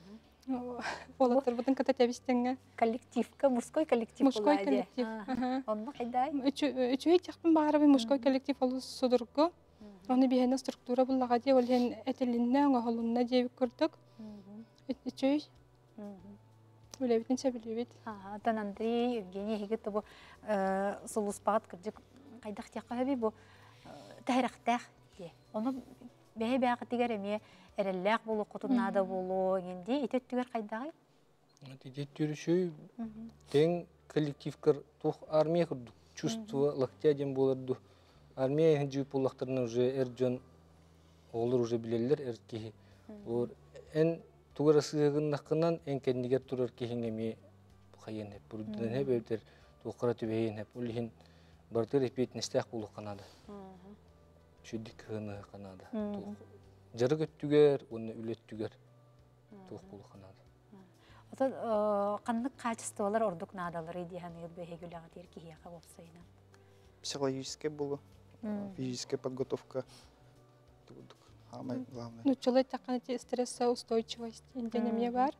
Олаттыр бұдың ката тәбістенге. Коллективка, мужской коллектив мужской коллектив. Онны қайдай? Үчі тяқпын бағарабы мужской коллектив олы судырғы. Оны бейіні структура бұллаға де, ол әтелінне, оңа холынна дейбі көрдік. Үчі үлебитин себилибит. Тан Андрей, Евгений, хигет бу сулуспагат кырдык кайдак тякка хаби бу тайрактах ди. Оны бәһә тигәр эме эрелләк булу кутунада булу инде итеттигәр кайдагы. Тетюрүшүй тең коллективкар тух армия курдук. Чувство лактяден боларду. Армия жип улактарына уже эржон олар уже билелер эркеһи. Ор эн тугарасыгыннакынан эн кендигер турар кехиңеме хайен хеп бурдун хеп өтер тукара түбейин хеп улихин бартыр эпетнестек булу канада. Чүдик хыны канада. Жары көттүгер, оны үлеттүгер тух булу канада. Ото каннык качестволар ордук надалары дияны бехегүлага теркихияка болсайна. Психологическая была, физическая подготовка. Самое главное. Ну, человек такая стрессоустойчивость. Инденемия бар.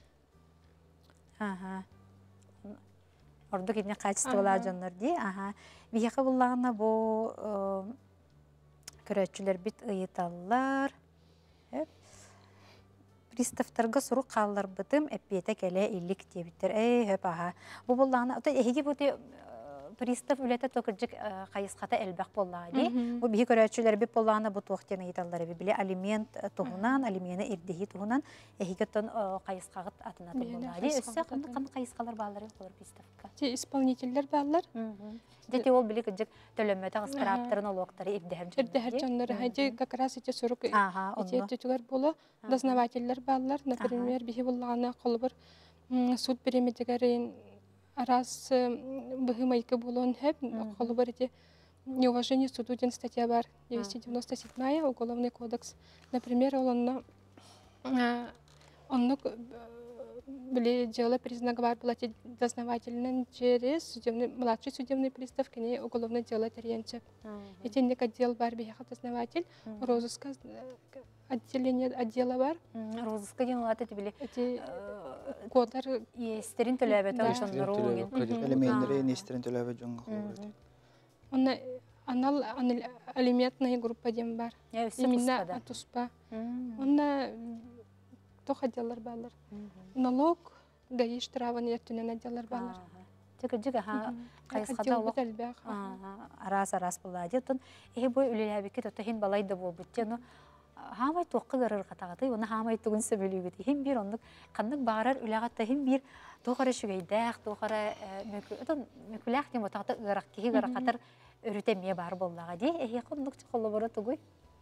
Ордук итне качестволар жоннор ди. Бияка буллагына бу көрөчүлөр бит ыйыталлар. Приставтарга суру каллар бытым эппете келе иллик дебиттер. Хөп Бу буллагына эһиги бу пристав үлете токыржык кайыската элбак боллады. Бу бии көрөчүлөр бит боллагына бу туактен ыйыталлар биле алимент тугунан, алимени ирдеги тугунан эһигеттен кайыскагыт атына боллады. Өссө кандай кайыскалар баалары болор приставка. Исполнительдер баалар. Дети ол биле кыжык төлөмөтө кыстыраптарын олоктары ирдехем. Ирдехем жоннору хайди как раз эти сурук эти боло дознавательдер баалар. Например, бии буллагына колбур суд беремедигерин раз быгымайка булон хэп колбур эти неуважение суду статья бар 297 уголовный кодекс. Например, он были дело признак бар платить дознавательным через судебный младший судебный пристав к ней уголовное дело терьянче. Эти отдел бар бияха дознаватель розыска отделение отдела бар. Розыска делают эти были. Эти кодар естерин төлөбөт ошондору. Элементleri нестерин төлөбөт жонго. Он анал алиментная группа дем бар. Именно туспа. Он тох отделлар балар. Налог гаи штрафын ертүнен отделлар балар. Жыга кайыската олок. Арас булады. Тон бой үлелебикке тотохин балайды болбут. Жано хамай тоққа гарыр катагаты, оны хамай тугун сөбөлүгүт. Хим бир ондук каннык баарар үлегатта хим бир тоқара шүгейдак, тоқара мөкүлак дем отакта ырак кихи гаракатар өрүтемие бар боллага ди. Кондук чоколоборо тугуй.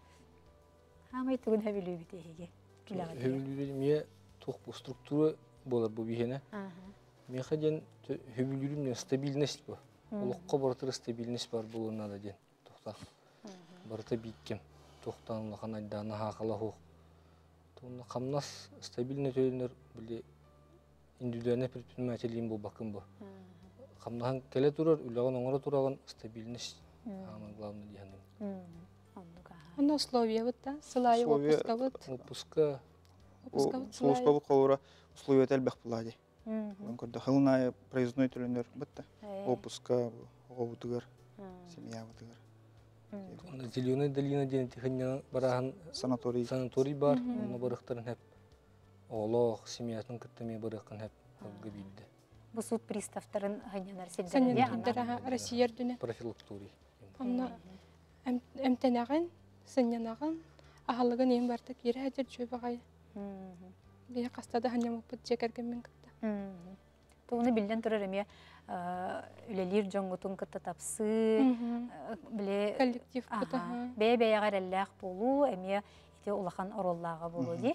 Хамай тугун сөбөлүгүт эге. Хөбүлүрүмө тух структура болар бу бихене. Мехаден хөбүлүрүмө стабильность бу. Улукка бартыр стабильность бар болуна да ден. Тохта. Барта биткем. Тохтан лахан айдана хакала хук. Тонна камнас стабильный төлөнөр биле индивидуальный предпринимателин бу бакын бу. Камнахан келе турар, үлөгөн оңора тураган стабильность. Самое главное дияны. Оно условия вот да, сылайы отпуска вот. Отпуска. Служба колора условия телбек булады. Он көрдө хылнай проездной төлөнөр бытта. Отпуска, оғутугар, семья отугар. Зеленая долина ден тиханя барахан санаторий бар, оны барыктарын хеп олох семьясын кыттыме барыкын хеп гыбилде. Бу суд приставтарын ханянар сендерде Россия дүнө профилакторий. Анна эмтенаган сеннянаган ахалыгын эң барта кире хәҗер чөбагай. Бия кастада ханям бут жекерген мен кытта. Тоны билден турар эме үлелир жоңгутун кытта тапсы, биле коллектив кыта. Бебе ягараллах болу, эме ите улахан ороллага болу ди.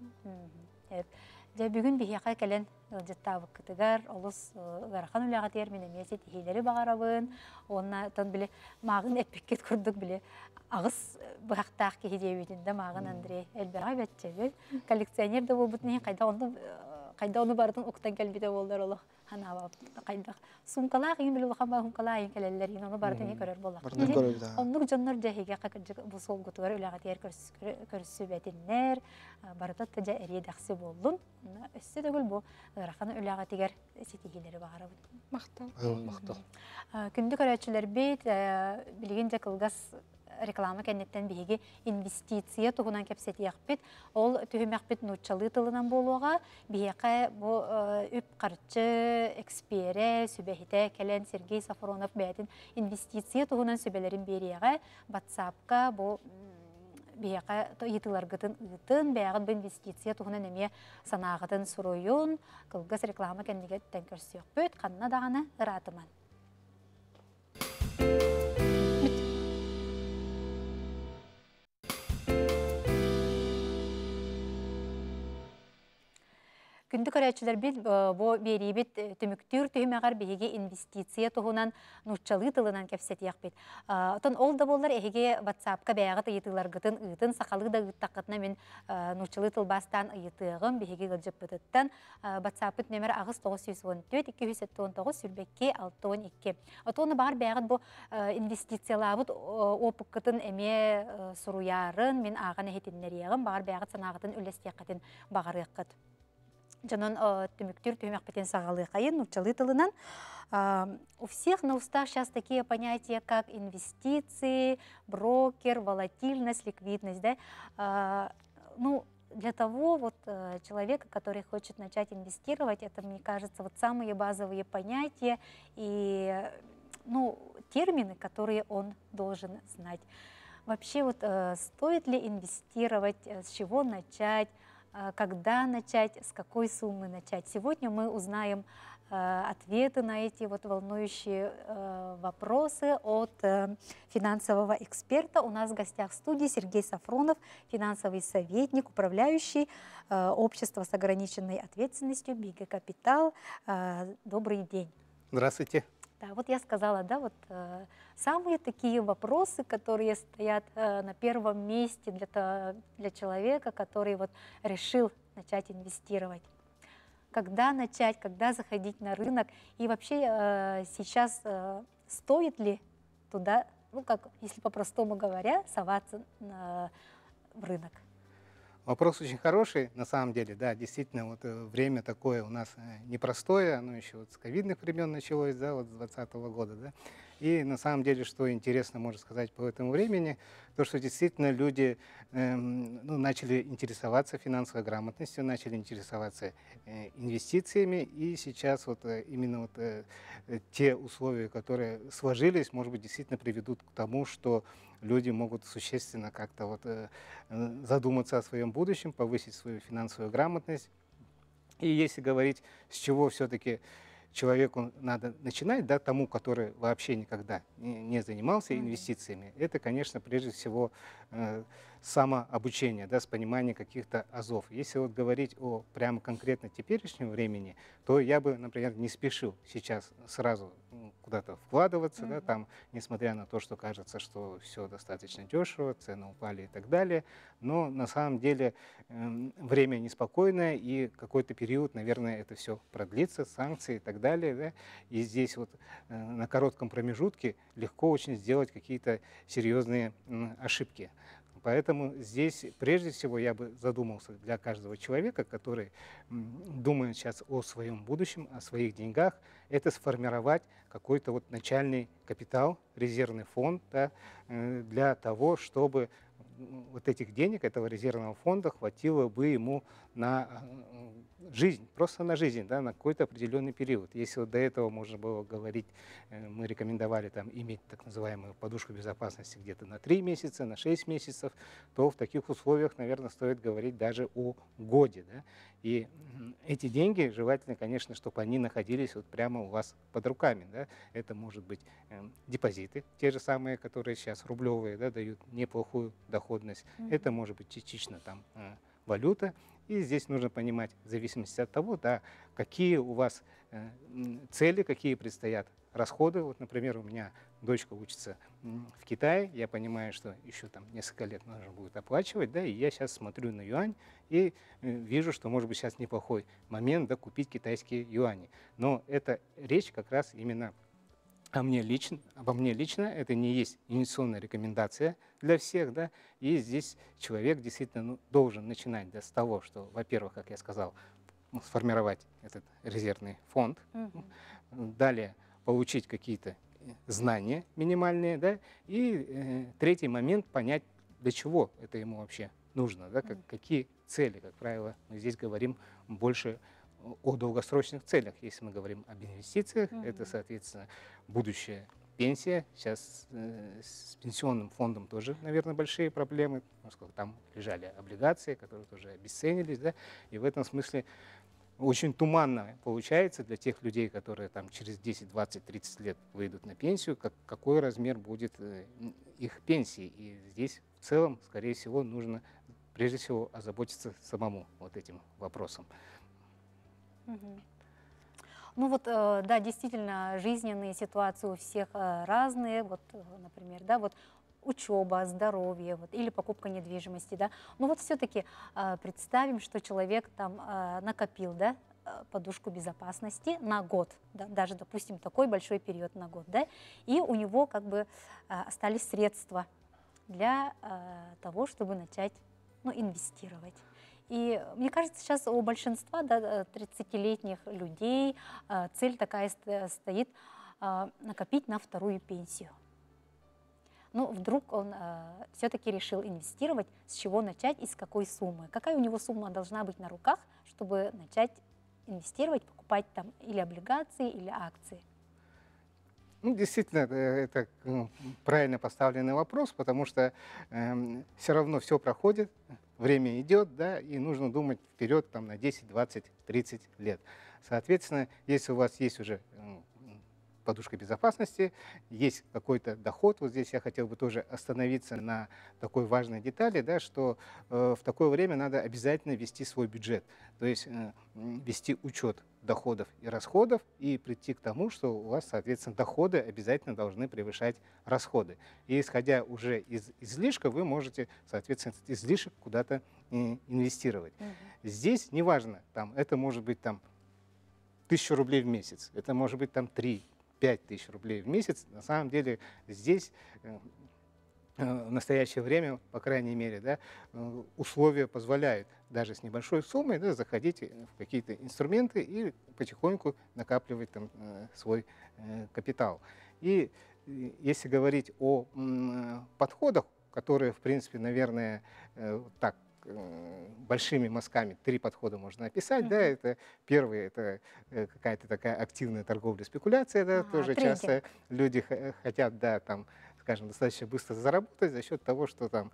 Жа бүгүн бияка келен жаттабык кытыгар, олус гарахан үлага термин эмеси тихилери багарабын, онна тон биле магын эппеккет курдук биле агыс бахтак кихидебитинде магын Андрей Элберай бетчебил коллекционер да болбут не кайда оны бардын уктан келбиде болдор олох хана кайда сумкалак ин биле хаба сумкалак келелер ин оны бардын не көрөр болак. Оннук жоннор жахиге какыржык бу сол гутугар үлага тер көрсүбетиннер бардат да эри даксы болдун. Өссө дөгүл бу гарахан үлага тигер сетигилери багарабыт. Мактал. Мактал. Күндү көрөчүлөр бит билген жакылгас реклама кеннеттен биһиги инвестиция туһунан кепсетиякпит. Ол түһүмәкпит нуччалы тылынан болуга биһиэхэ бу үп карчы экспере сүбэхите келен Сергей Сафронов бәтин инвестиция туһунан сүбелерин бериэгэ WhatsApp-ка бу биэхэ итыларгытын ытын бәгын бу инвестиция туһунан эме санаагытын суруйун кылгыс реклама кеннигеттен көрсөкпүт канна даганы ыратыман. Күнді көрәтшілер бит бу берибит түмүктүр түһүмәгәр биһиги инвестиция туһунан нуччалы тылынан кепсетияк бит. Отон ол да боллар эһиге WhatsApp-ка бәгыт ыйтыларгытын ытын сакалы да ыттакытна мен нуччалы тылбастан ыйтыгым биһиги гылжып бытыттан WhatsApp номер агыс 914 279 сүрбекке 612. Отоны бар бәгыт бу инвестициялабыт опуккытын эме суруярын мен аганы хетиннерегим бар бәгыт санагытын үлестиякатын багарыккыт. Жанон түмүктүр түмәкпетен сағалы қайын, нуччалы тылынан. У всех на устах сейчас такие понятия, как инвестиции, брокер, волатильность, ликвидность. Да? Ну, для того вот человека, который хочет начать инвестировать, это, мне кажется, вот самые базовые понятия и ну, термины, которые он должен знать. Вообще, вот стоит ли инвестировать, с чего начать, когда начать, с какой суммы начать. Сегодня мы узнаем ответы на эти вот волнующие вопросы от финансового эксперта. У нас в гостях в студии Сергей Сафронов, финансовый советник, управляющий общества с ограниченной ответственностью «Бига Капитал». Добрый день. Здравствуйте. Да, вот я сказала, да, вот самые такие вопросы, которые стоят на первом месте для человека, который вот решил начать инвестировать. Когда начать, когда заходить на рынок и вообще сейчас стоит ли туда, ну как, если по-простому говоря, соваться в рынок? Вопрос очень хороший, на самом деле, да, действительно, вот время такое у нас непростое, оно еще вот с ковидных времен началось, да, вот с 2020 года, да, и на самом деле, что интересно, можно сказать, по этому времени, то, что действительно люди ну, начали интересоваться финансовой грамотностью, начали интересоваться инвестициями, и сейчас вот именно вот те условия, которые сложились, может быть, действительно приведут к тому, что люди могут существенно как-то вот задуматься о своем будущем, повысить свою финансовую грамотность. И если говорить, с чего все-таки человеку надо начинать, да, тому, который вообще никогда не занимался инвестициями, это, конечно, прежде всего самообучение, да, с пониманием каких-то азов. Если вот говорить о прямо конкретно теперешнем времени, то я бы, например, не спешил сейчас сразу куда-то вкладываться, да, там, несмотря на то, что кажется, что все достаточно дешево, цены упали и так далее, но на самом деле время неспокойное, и какой-то период, наверное, это все продлится, санкции и так далее, да, и здесь вот на коротком промежутке легко очень сделать какие-то серьезные ошибки. Поэтому здесь, прежде всего, я бы задумался для каждого человека, который думает сейчас о своем будущем, о своих деньгах, это сформировать какой-то вот начальный капитал, резервный фонд, да, для того, чтобы вот этих денег, этого резервного фонда хватило бы ему на жизнь, просто на жизнь, да, на какой-то определенный период. Если вот до этого можно было говорить, мы рекомендовали там иметь так называемую подушку безопасности где-то на 3 месяца, на 6 месяцев, то в таких условиях, наверное, стоит говорить даже о годе. Да? И эти деньги желательно, конечно, чтобы они находились вот прямо у вас под руками. Да? Это может быть депозиты, те же самые, которые сейчас рублевые, да, дают неплохую доходность. Это может быть частично там валюта. И здесь нужно понимать, в зависимости от того, да, какие у вас цели, какие предстоят расходы. Вот, например, у меня дочка учится в Китае, я понимаю, что еще там несколько лет нужно будет оплачивать, да, и я сейчас смотрю на юань и вижу, что, может быть, сейчас неплохой момент, да, купить китайские юани. Но это речь как раз именно обо мне лично, это не есть инвестиционная рекомендация для всех, да, и здесь человек действительно должен начинать, да, с того, что, во-первых, как я сказал, сформировать этот резервный фонд, далее получить какие-то знания минимальные, да, и третий момент — понять, для чего это ему вообще нужно, да, какие цели. Как правило, мы здесь говорим больше о долгосрочных целях. Если мы говорим об инвестициях, это, соответственно, будущее пенсия. Сейчас с пенсионным фондом тоже, наверное, большие проблемы, поскольку там лежали облигации, которые тоже обесценились, да, и в этом смысле очень туманно получается для тех людей, которые там через 10, 20, 30 лет выйдут на пенсию, какой размер будет их пенсии. И здесь в целом, скорее всего, нужно прежде всего озаботиться самому вот этим вопросом. Ну вот, да, действительно, жизненные ситуации у всех разные. Вот, например, да, вот учеба, здоровье, вот, или покупка недвижимости, да. Но вот все-таки представим, что человек там накопил, да, подушку безопасности на год, да, даже, допустим, такой большой период на год, да, и у него как бы остались средства для того, чтобы начать, ну, инвестировать. И мне кажется, сейчас у большинства, да, 30-летних людей цель такая стоит накопить на вторую пенсию. Но вдруг он все-таки решил инвестировать, с чего начать и с какой суммы. Какая у него сумма должна быть на руках, чтобы начать инвестировать, покупать там или облигации, или акции? Ну, действительно, это правильно поставленный вопрос, потому что все равно все проходит, время идет, да, и нужно думать вперед там, на 10, 20, 30 лет. Соответственно, если у вас есть уже подушка безопасности, есть какой-то доход. Вот здесь я хотел бы тоже остановиться на такой важной детали, да, что в такое время надо обязательно вести свой бюджет, то есть вести учет доходов и расходов и прийти к тому, что у вас, соответственно, доходы обязательно должны превышать расходы. И исходя уже из излишка, вы можете, соответственно, этот излишек куда-то инвестировать. Здесь неважно, там, это может быть там 1000 рублей в месяц, это может быть там 3-5 тысяч рублей в месяц. На самом деле здесь в настоящее время, по крайней мере, да, условия позволяют даже с небольшой суммой, да, заходить в какие-то инструменты и потихоньку накапливать там свой капитал. И если говорить о подходах, которые, в принципе, наверное, так, большими мазками 3 подхода можно описать. Да, это первый, это какая-то такая активная торговля, спекуляция, да, тоже трейдинг. часто люди хотят, да, там, скажем, достаточно быстро заработать за счет того, что там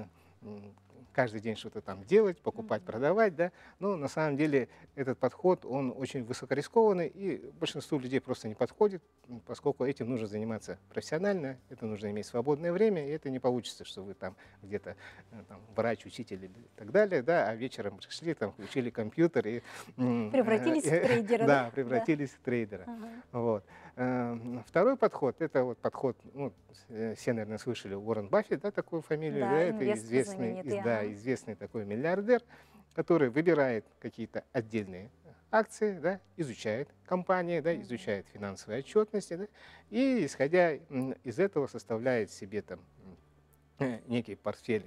каждый день что-то там делать, покупать, продавать, да. Но на самом деле этот подход, он очень высокорискованный, и большинству людей просто не подходит, поскольку этим нужно заниматься профессионально, это нужно иметь свободное время, и это не получится, что вы там где-то там, врач, учитель и так далее, да, а вечером пришли, там, включили компьютер и... Превратились в трейдера. Да, превратились в трейдера. Вот. Второй подход, это вот подход, ну, все, наверное, слышали Уоррен Баффет, да, такую фамилию, Да, да, это инвестор известный, знаменитый, да, известный такой миллиардер, который выбирает какие-то отдельные акции, да, изучает компании, да, изучает финансовые отчетности, да, и, исходя из этого, составляет себе там некий портфель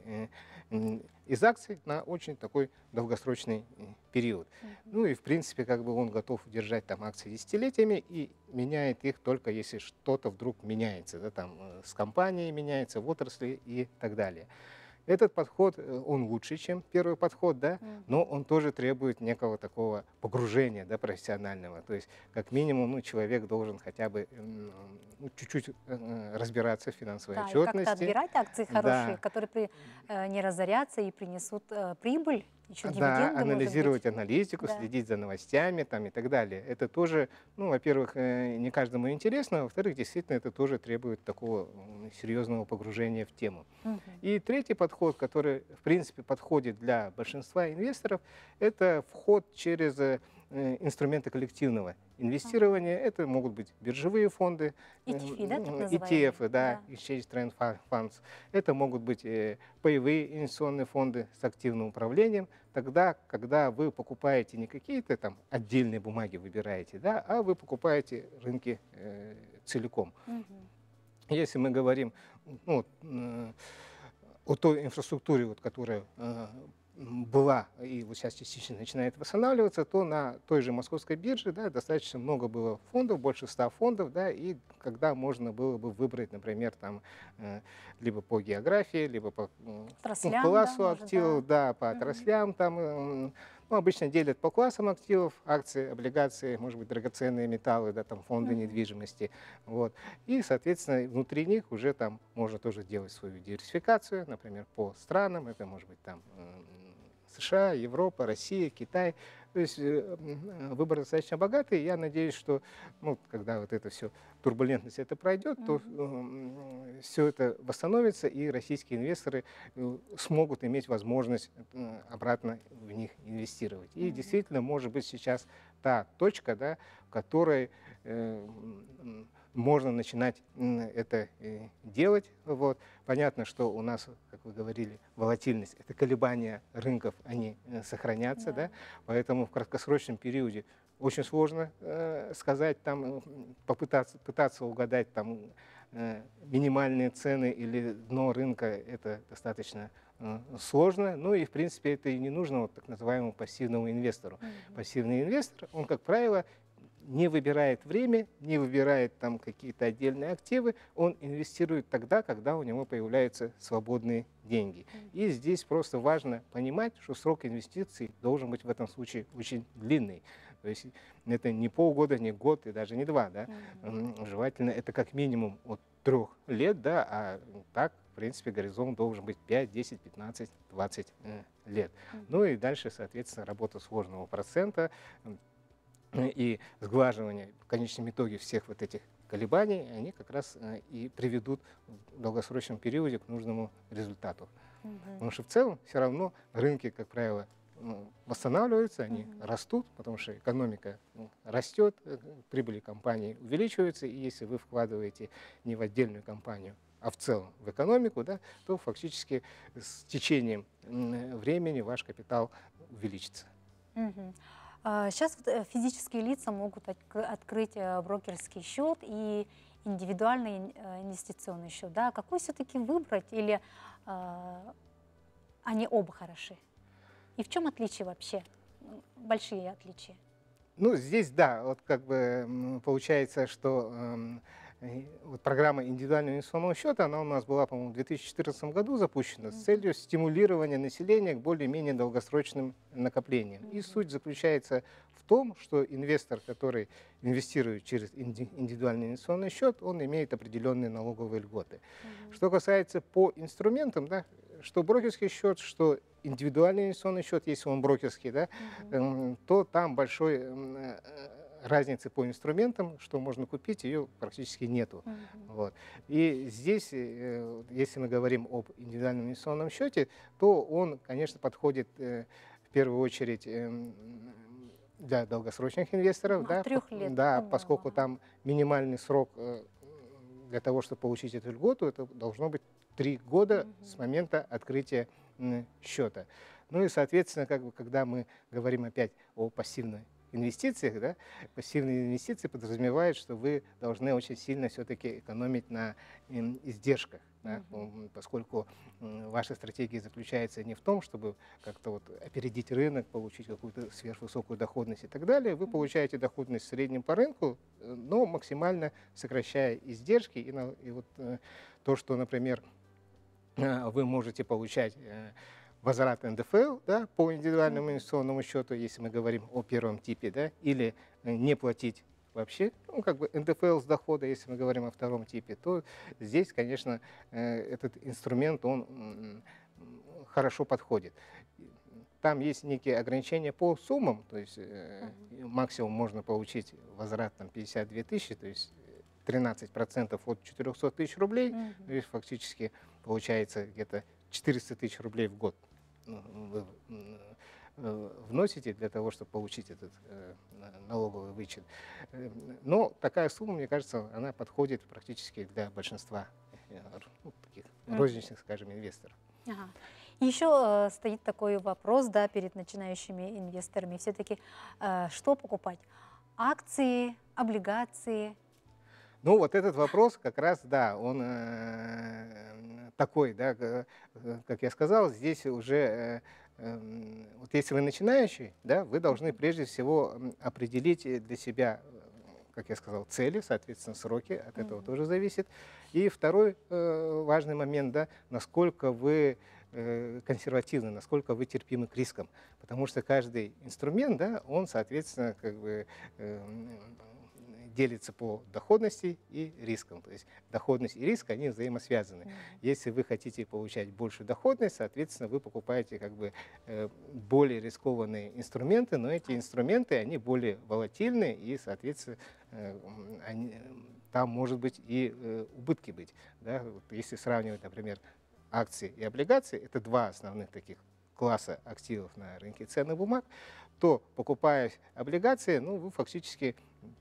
из акций на очень такой долгосрочный период. Ну и, в принципе, как бы он готов держать там акции десятилетиями и меняет их только если что-то вдруг меняется, да, там с компанией меняется, в отрасли и так далее. Этот подход, он лучше, чем первый подход, да, но он тоже требует некого такого погружения, да, профессионального. То есть, как минимум, ну, человек должен хотя бы чуть-чуть разбираться в финансовой отчетности. И как-то отбирать акции хорошие, Да. которые не разорятся и принесут прибыль, еще Да, дивиденды, анализировать может быть. аналитику, Да. следить за новостями там, и так далее. Это тоже, ну, во-первых, не каждому интересно, а во-вторых, действительно, это тоже требует такого серьезного погружения в тему. И третий подход, который, в принципе, подходит для большинства инвесторов, это вход через инструменты коллективного инвестирования. Это могут быть биржевые фонды, ETF, да, так называемые? ETF, да, Да. Exchange Trend Funds. Это могут быть паевые инвестиционные фонды с активным управлением. Тогда, когда вы покупаете не какие-то там отдельные бумаги выбираете, да, а вы покупаете рынки целиком. Если мы говорим, ну, о той инфраструктуре, вот, которая была и вот сейчас частично начинает восстанавливаться, то на той же московской бирже, да, достаточно много было фондов, больше 100 фондов, да, и когда можно было бы выбрать, например, там, либо по географии, либо по Отраслям, классу да, может, активов, да, по отраслям, там, ну, обычно делят по классам активов: акции, облигации, может быть, драгоценные металлы, да, там, фонды недвижимости, вот. И, соответственно, внутри них уже там можно тоже делать свою диверсификацию, например, по странам, это может быть там США, Европа, Россия, Китай. То есть выбор достаточно богатый. Я надеюсь, что, ну, когда вот это все, турбулентность это пройдет, то все это восстановится, и российские инвесторы смогут иметь возможность обратно в них инвестировать. И действительно, может быть, сейчас та точка, да, в которой можно начинать это делать. Вот. Понятно, что у нас, как вы говорили, волатильность, это колебания рынков, они сохранятся, да. Поэтому в краткосрочном периоде очень сложно сказать, там, пытаться угадать там, минимальные цены или дно рынка, это достаточно сложно. Ну и, в принципе, это и не нужно вот так называемому пассивному инвестору. Пассивный инвестор, он, как правило, не выбирает время, не выбирает там какие-то отдельные активы, он инвестирует тогда, когда у него появляются свободные деньги. И здесь просто важно понимать, что срок инвестиций должен быть в этом случае очень длинный. То есть это не полгода, не год и даже не 2. Да? Желательно это как минимум от 3 лет, да, а так, в принципе, горизонт должен быть 5, 10, 15, 20 лет. Ну и дальше, соответственно, работа сложного процента и сглаживание в конечном итоге всех вот этих колебаний, они как раз и приведут в долгосрочном периоде к нужному результату. Потому что в целом все равно рынки, как правило, восстанавливаются, они растут, потому что экономика растет, прибыли компании увеличиваются, и если вы вкладываете не в отдельную компанию, а в целом в экономику, да, то фактически с течением времени ваш капитал увеличится. Сейчас физические лица могут открыть брокерский счет и индивидуальный инвестиционный счет. Да? Какой все-таки выбрать, или они оба хороши? И в чем отличие вообще? Большие отличия? Ну, здесь, да, вот как бы получается, что вот программа индивидуального инвестиционного счета, она у нас была, по-моему, в 2014 году запущена с целью стимулирования населения к более-менее долгосрочным накоплениям. И суть заключается в том, что инвестор, который инвестирует через индивидуальный инвестиционный счет, он имеет определенные налоговые льготы. Что касается по инструментам, да, что брокерский счет, что индивидуальный инвестиционный счет, если он брокерский, да, то там большой разницы по инструментам, что можно купить, ее практически нету. Вот. И здесь, если мы говорим об индивидуальном инвестиционном счете, то он, конечно, подходит в первую очередь для долгосрочных инвесторов, да, 3 лет, да, поскольку там минимальный срок для того, чтобы получить эту льготу, это должно быть 3 года с момента открытия счета. Ну и, соответственно, как бы, когда мы говорим опять о пассивной инвестициях, да, пассивные инвестиции подразумевают, что вы должны очень сильно все-таки экономить на издержках, да, поскольку ваша стратегия заключается не в том, чтобы как-то вот опередить рынок, получить какую-то сверхвысокую доходность и так далее. Вы получаете доходность в среднем по рынку, но максимально сокращая издержки. И вот то, что, например, вы можете получать возврат НДФЛ, да, по индивидуальному инвестиционному счету, если мы говорим о первом типе, да, или не платить вообще, ну, как бы НДФЛ с дохода, если мы говорим о втором типе, то здесь, конечно, этот инструмент, он хорошо подходит. Там есть некие ограничения по суммам, то есть максимум можно получить возврат там 52 тысячи, то есть 13% от 400 тысяч рублей, то есть фактически получается где-то 400 тысяч рублей в год вы вносите для того, чтобы получить этот налоговый вычет. Но такая сумма, мне кажется, она подходит практически для большинства таких розничных, скажем, инвесторов. Еще стоит такой вопрос, да, перед начинающими инвесторами. Все-таки что покупать? Акции, облигации? Ну, вот этот вопрос как раз, да, он такой, да, как я сказал, здесь уже вот если вы начинающий, да, вы должны прежде всего определить для себя, как я сказал, цели, соответственно, сроки, от этого тоже зависит. И второй важный момент, да, насколько вы консервативны, насколько вы терпимы к рискам. Потому что каждый инструмент, да, он, соответственно, как бы делится по доходности и рискам. То есть доходность и риск, они взаимосвязаны. Если вы хотите получать большую доходность, соответственно, вы покупаете как бы более рискованные инструменты, но эти инструменты, они более волатильны, и, соответственно, там может быть и убытки быть. Да? Вот если сравнивать, например, акции и облигации, это два основных таких класса активов на рынке ценных бумаг, то, покупая облигации, ну, вы фактически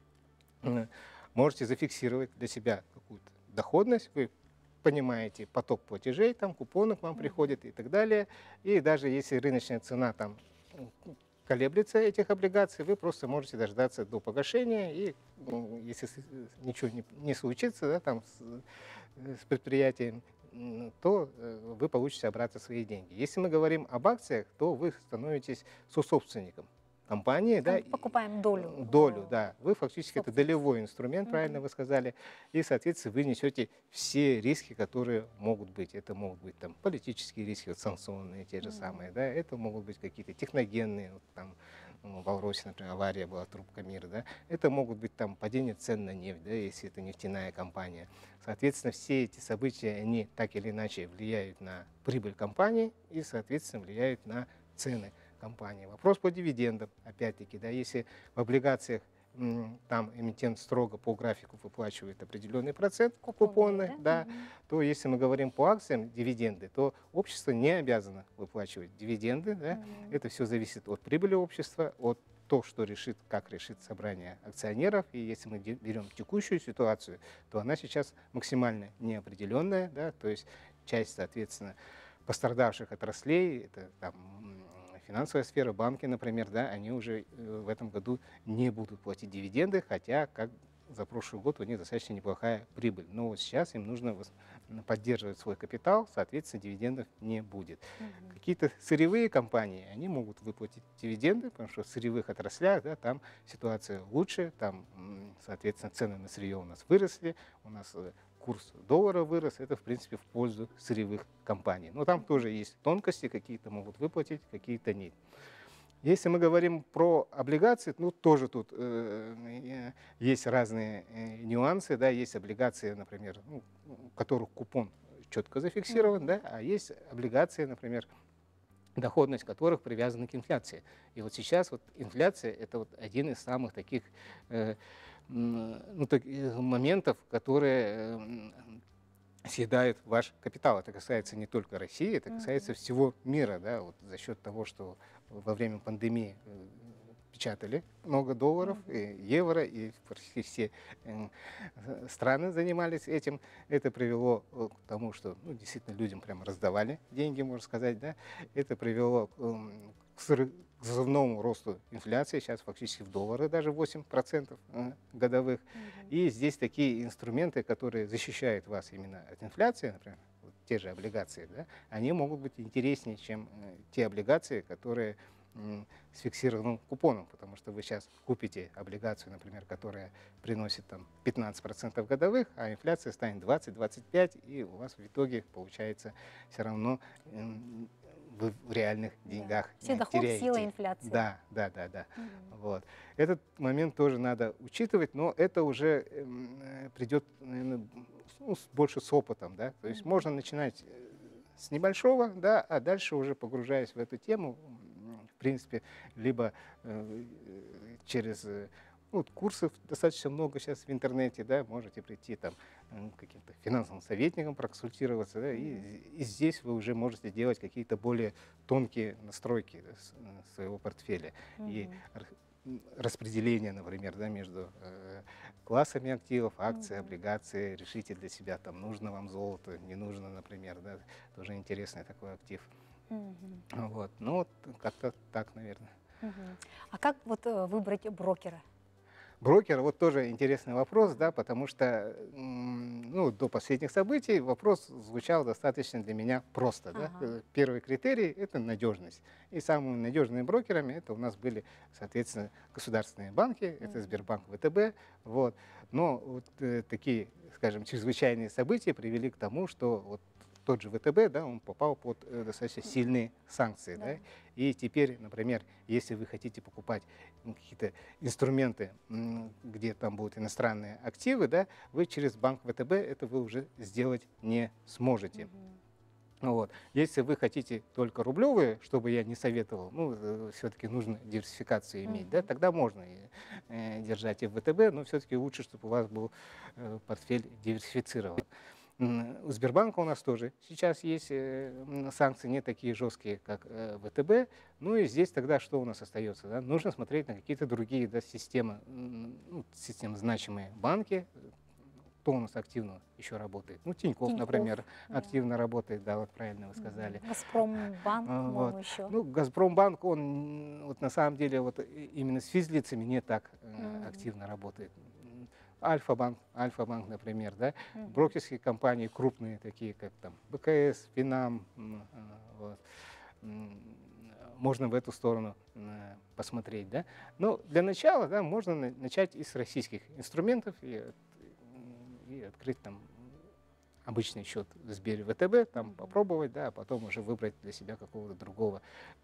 можете зафиксировать для себя какую-то доходность, вы понимаете поток платежей, там купоны к вам приходят и так далее. И даже если рыночная цена там колеблется этих облигаций, вы просто можете дождаться до погашения, и если ничего не случится, да, там с предприятием, то вы получите обратно свои деньги. Если мы говорим об акциях, то вы становитесь сособственником компании. Да, покупаем долю. Долю, да. Вы фактически это долевой инструмент, правильно вы сказали. И, соответственно, вы несете все риски, которые могут быть. Это могут быть там политические риски, вот, санкционные те же самые. Да. Это могут быть какие-то техногенные, вот, там, в Беларуси, например, авария была, трубка мира. Да. Это могут быть там падение цен на нефть, да, если это нефтяная компания. Соответственно, все эти события, они так или иначе влияют на прибыль компании и, соответственно, влияют на цены компании. Вопрос по дивидендам, опять-таки, да, если в облигациях там эмитент строго по графику выплачивает определенный процент купонный, да, то если мы говорим по акциям дивиденды, то общество не обязано выплачивать дивиденды. Да, это все зависит от прибыли общества, от того, что решит, как решит собрание акционеров. И если мы берем текущую ситуацию, то она сейчас максимально неопределенная, да, то есть часть, соответственно, пострадавших отраслей, это там финансовая сфера, банки, например, да, они уже в этом году не будут платить дивиденды, хотя как за прошлый год у них достаточно неплохая прибыль. Но вот сейчас им нужно поддерживать свой капитал, соответственно, дивидендов не будет. Какие-то сырьевые компании, они могут выплатить дивиденды, потому что в сырьевых отраслях, да, там ситуация лучше, там, соответственно, цены на сырье у нас выросли, у нас курс доллара вырос, это, в принципе, в пользу сырьевых компаний. Но там тоже есть тонкости, какие-то могут выплатить, какие-то нет. Если мы говорим про облигации, ну, тоже тут есть разные нюансы, да, есть облигации, например, ну, у которых купон четко зафиксирован, да, а есть облигации, например, доходность которых привязана к инфляции. И вот сейчас вот инфляция – это вот один из самых таких моментов, которые съедают ваш капитал. Это касается не только России, это касается всего мира. Да? Вот за счет того, что во время пандемии печатали много долларов, и евро, и почти все страны занимались этим. Это привело к тому, что действительно людям прямо раздавали деньги, можно сказать. Да? Это привело к взрывному росту инфляции, сейчас фактически в доллары даже 8% годовых. И здесь такие инструменты, которые защищают вас именно от инфляции, например, вот те же облигации, да, они могут быть интереснее, чем те облигации, которые с фиксированным купоном, потому что вы сейчас купите облигацию, например, которая приносит там 15% годовых, а инфляция станет 20-25%, и у вас в итоге получается все равно вы в реальных деньгах все доход, теряете. сила инфляции. Да. Вот. Этот момент тоже надо учитывать, но это уже придет, наверное, больше с опытом, да. То есть можно начинать с небольшого, да, а дальше уже погружаясь в эту тему, в принципе, либо через курсов достаточно много сейчас в интернете, да, можете прийти там каким-то финансовым советником проконсультироваться, да, и здесь вы уже можете делать какие-то более тонкие настройки своего портфеля и распределение, например, да, между классами активов, акции, облигации, решите для себя, там, нужно вам золото, не нужно, например, да, тоже интересный такой актив. Вот. Ну вот как-то так, наверное. А как вот выбрать брокера? брокер, вот тоже интересный вопрос, да, потому что ну, до последних событий вопрос звучал достаточно для меня просто. Да? Первый критерий – это надежность. И самыми надежными брокерами это у нас были, соответственно, государственные банки, это Сбербанк, ВТБ. Вот. Но вот такие, скажем, чрезвычайные события привели к тому, что вот тот же ВТБ, да, он попал под достаточно сильные санкции. Да. Да? И теперь, например, если вы хотите покупать какие-то инструменты, где там будут иностранные активы, да, вы через банк ВТБ это вы уже сделать не сможете. Вот. Если вы хотите только рублевые, чтобы я не советовал, ну, все-таки нужно диверсификацию иметь, да, тогда можно держать и в ВТБ, но все-таки лучше, чтобы у вас был портфель диверсифицирован. У Сбербанка у нас тоже сейчас есть санкции, не такие жесткие, как ВТБ. Ну и здесь тогда что у нас остается? Да? Нужно смотреть на какие-то другие, да, системы, системы значимые банки. Кто у нас активно еще работает? Ну, Тинькофф, например, активно работает, да, вот правильно вы сказали. Газпромбанк, вот. еще. Ну, Газпромбанк, он вот на самом деле вот именно с физлицами не так активно работает. Альфа-банк, например, да, брокерские компании крупные, такие как там БКС, Финам, вот. Можно в эту сторону посмотреть, да. Но для начала, да, можно начать из российских инструментов и открыть там обычный счет в Сбере ВТБ, там попробовать, да, а потом уже выбрать для себя какого-то другого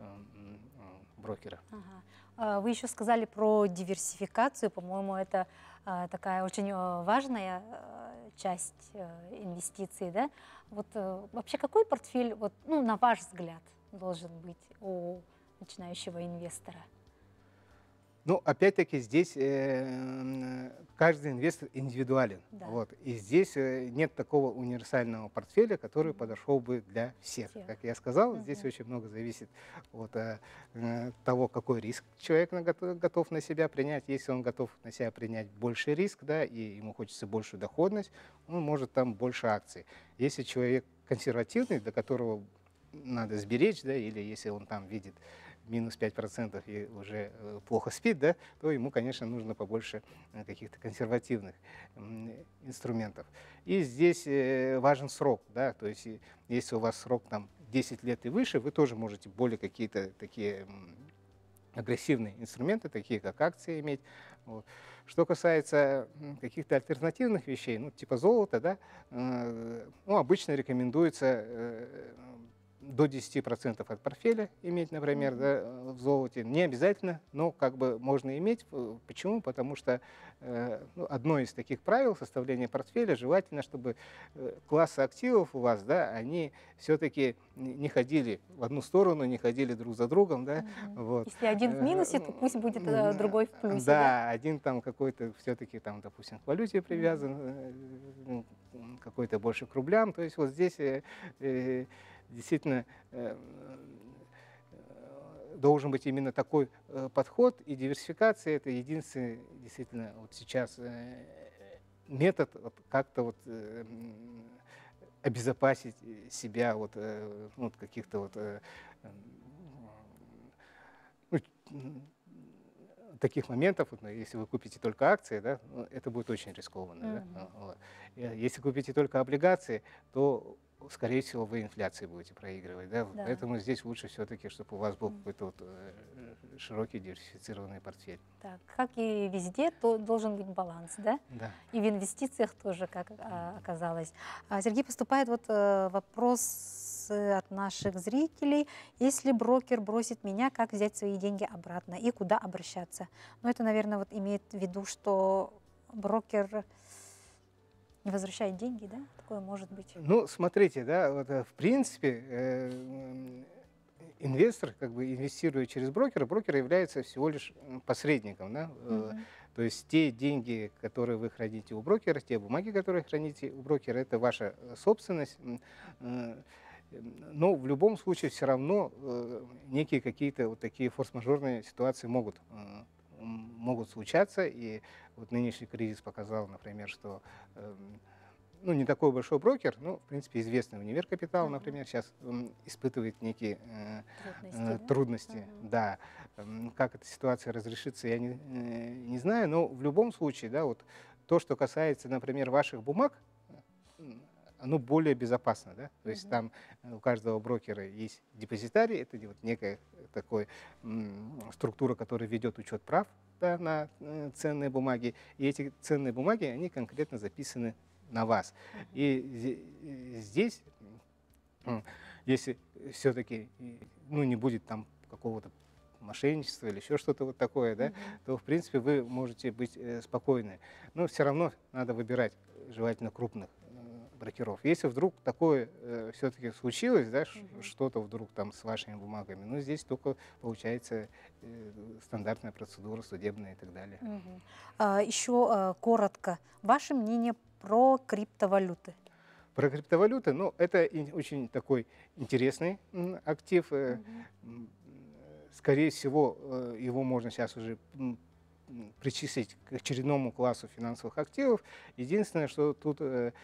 брокера. Вы еще сказали про диверсификацию, по-моему, это такая очень важная часть инвестиций, да? Вот вообще какой портфель, вот, ну, на ваш взгляд, должен быть у начинающего инвестора? Ну, опять-таки, здесь каждый инвестор индивидуален. Да. Вот. И здесь нет такого универсального портфеля, который подошел бы для всех. Как я сказал, здесь очень много зависит от того, какой риск человек готов на себя принять. Если он готов на себя принять больший риск, да, и ему хочется большую доходность, он может там больше акций. Если человек консервативный, до которого надо сберечь, да, или если он там видит минус 5% и уже плохо спит, да, то ему, конечно, нужно побольше каких-то консервативных инструментов. И здесь важен срок, да, то есть если у вас срок там 10 лет и выше, вы тоже можете более какие-то такие агрессивные инструменты, такие как акции, иметь. Вот. Что касается каких-то альтернативных вещей, ну, типа золота, да, ну, обычно рекомендуется до 10% от портфеля иметь, например, да, в золоте. Не обязательно, но как бы можно иметь. Почему? Потому что ну, одно из таких правил составления портфеля, желательно, чтобы классы активов у вас, да, они все-таки не ходили в одну сторону, не ходили друг за другом. Да, вот. Если один в минусе, то пусть будет другой в плюсе. Да, один там какой-то все-таки, там, допустим, к валюте привязан, какой-то больше к рублям. То есть вот здесь действительно должен быть именно такой подход, и диверсификация – это единственный действительно вот сейчас метод вот, как-то вот обезопасить себя от вот, каких-то вот таких моментов, вот, если вы купите только акции, да, это будет очень рискованно. Да? Вот. Если купите только облигации, то скорее всего, вы инфляции будете проигрывать. Да? Да. Поэтому здесь лучше все-таки, чтобы у вас был какой-то вот широкий диверсифицированный портфель. Так, как и везде, то должен быть баланс, да? Да. И в инвестициях тоже, как оказалось. Сергей, поступает вот вопрос от наших зрителей. Если брокер бросит меня, как взять свои деньги обратно и куда обращаться? Ну, это, наверное, вот имеет в виду, что брокер не возвращает деньги, да? Такое может быть. Ну, смотрите, да, вот, в принципе, инвестор, как бы инвестируя через брокера, брокер является всего лишь посредником, да? То есть те деньги, которые вы храните у брокера, те бумаги, которые храните у брокера, это ваша собственность. Но в любом случае все равно некие какие-то вот такие форс-мажорные ситуации могут случаться. И вот нынешний кризис показал, например, что ну, не такой большой брокер, но, в принципе, известный Универ Капитал, например, сейчас испытывает некие трудности. Да. Как эта ситуация разрешится, я не знаю, но в любом случае, да, вот то, что касается, например, ваших бумаг, оно более безопасно, да? То есть там у каждого брокера есть депозитарий, это вот некая такой структура, которая ведет учет прав, да, на ценные бумаги, и эти ценные бумаги, они конкретно записаны на вас. И здесь, если все-таки, ну, не будет там какого-то мошенничества или еще что-то вот такое, да, то, в принципе, вы можете быть спокойны. Но все равно надо выбирать желательно крупных брокеров. Если вдруг такое все-таки случилось, да, что-то вдруг там с вашими бумагами, ну, здесь только получается стандартная процедура судебная и так далее. Еще коротко, ваше мнение про криптовалюты? Про криптовалюты, ну, это очень такой интересный актив. Скорее всего, его можно сейчас уже причислить к очередному классу финансовых активов. Единственное, что тут,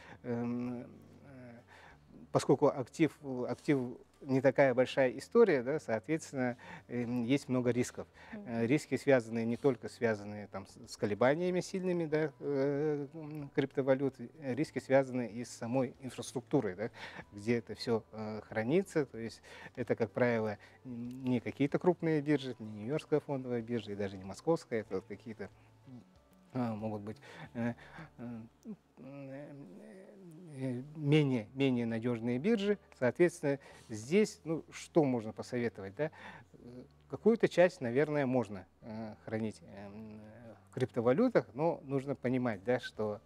поскольку актив не такая большая история, да, соответственно, есть много рисков. Риски связанные не только связанные там, с колебаниями сильными, да, криптовалют, риски связаны и с самой инфраструктурой, да, где это все хранится. То есть это, как правило, не какие-то крупные биржи, не Нью-Йоркская фондовая биржа и даже не Московская, это вот какие-то могут быть менее надежные биржи. Соответственно, здесь, ну, что можно посоветовать? Да? Какую-то часть, наверное, можно хранить в криптовалютах, но нужно понимать, да, что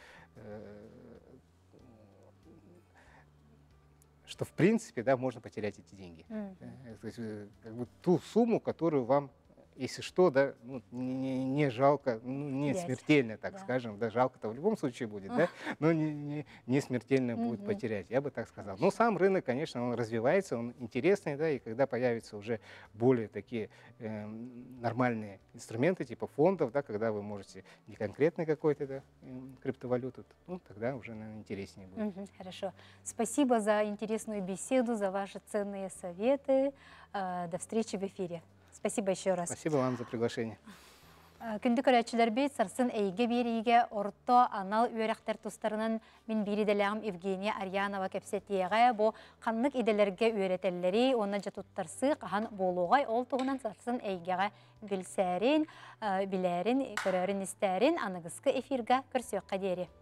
в принципе, да, можно потерять эти деньги. То есть, как бы, ту сумму, которую вам, если что, да, ну, не жалко, ну, не смертельно, так скажем, да, жалко-то в любом случае будет, да, но не смертельно будет потерять, я бы так сказал. Но сам рынок, конечно, он развивается, он интересный, да, и когда появятся уже более такие нормальные инструменты, типа фондов, да, когда вы можете не конкретно какой-то, да, криптовалюту, ну, тогда уже, наверное, интереснее будет. Хорошо. Спасибо за интересную беседу, за ваши ценные советы. До встречи в эфире. Спасибо еще раз. Спасибо вам за приглашение. Күнді көрәтшілер бейт сарсын әйге береге орто анал үйерәқтер тұстарынан мен бириделәғым Евгения Арьянова кәпсетеғе бұ қанлық иделерге үйеретелері, оны жатуттарсы қахан болуғай ол тұғынан сарсын әйгеға білсәрін, біләрін, көрерін істәрін анығысқы эфирға көрсеуққа дері.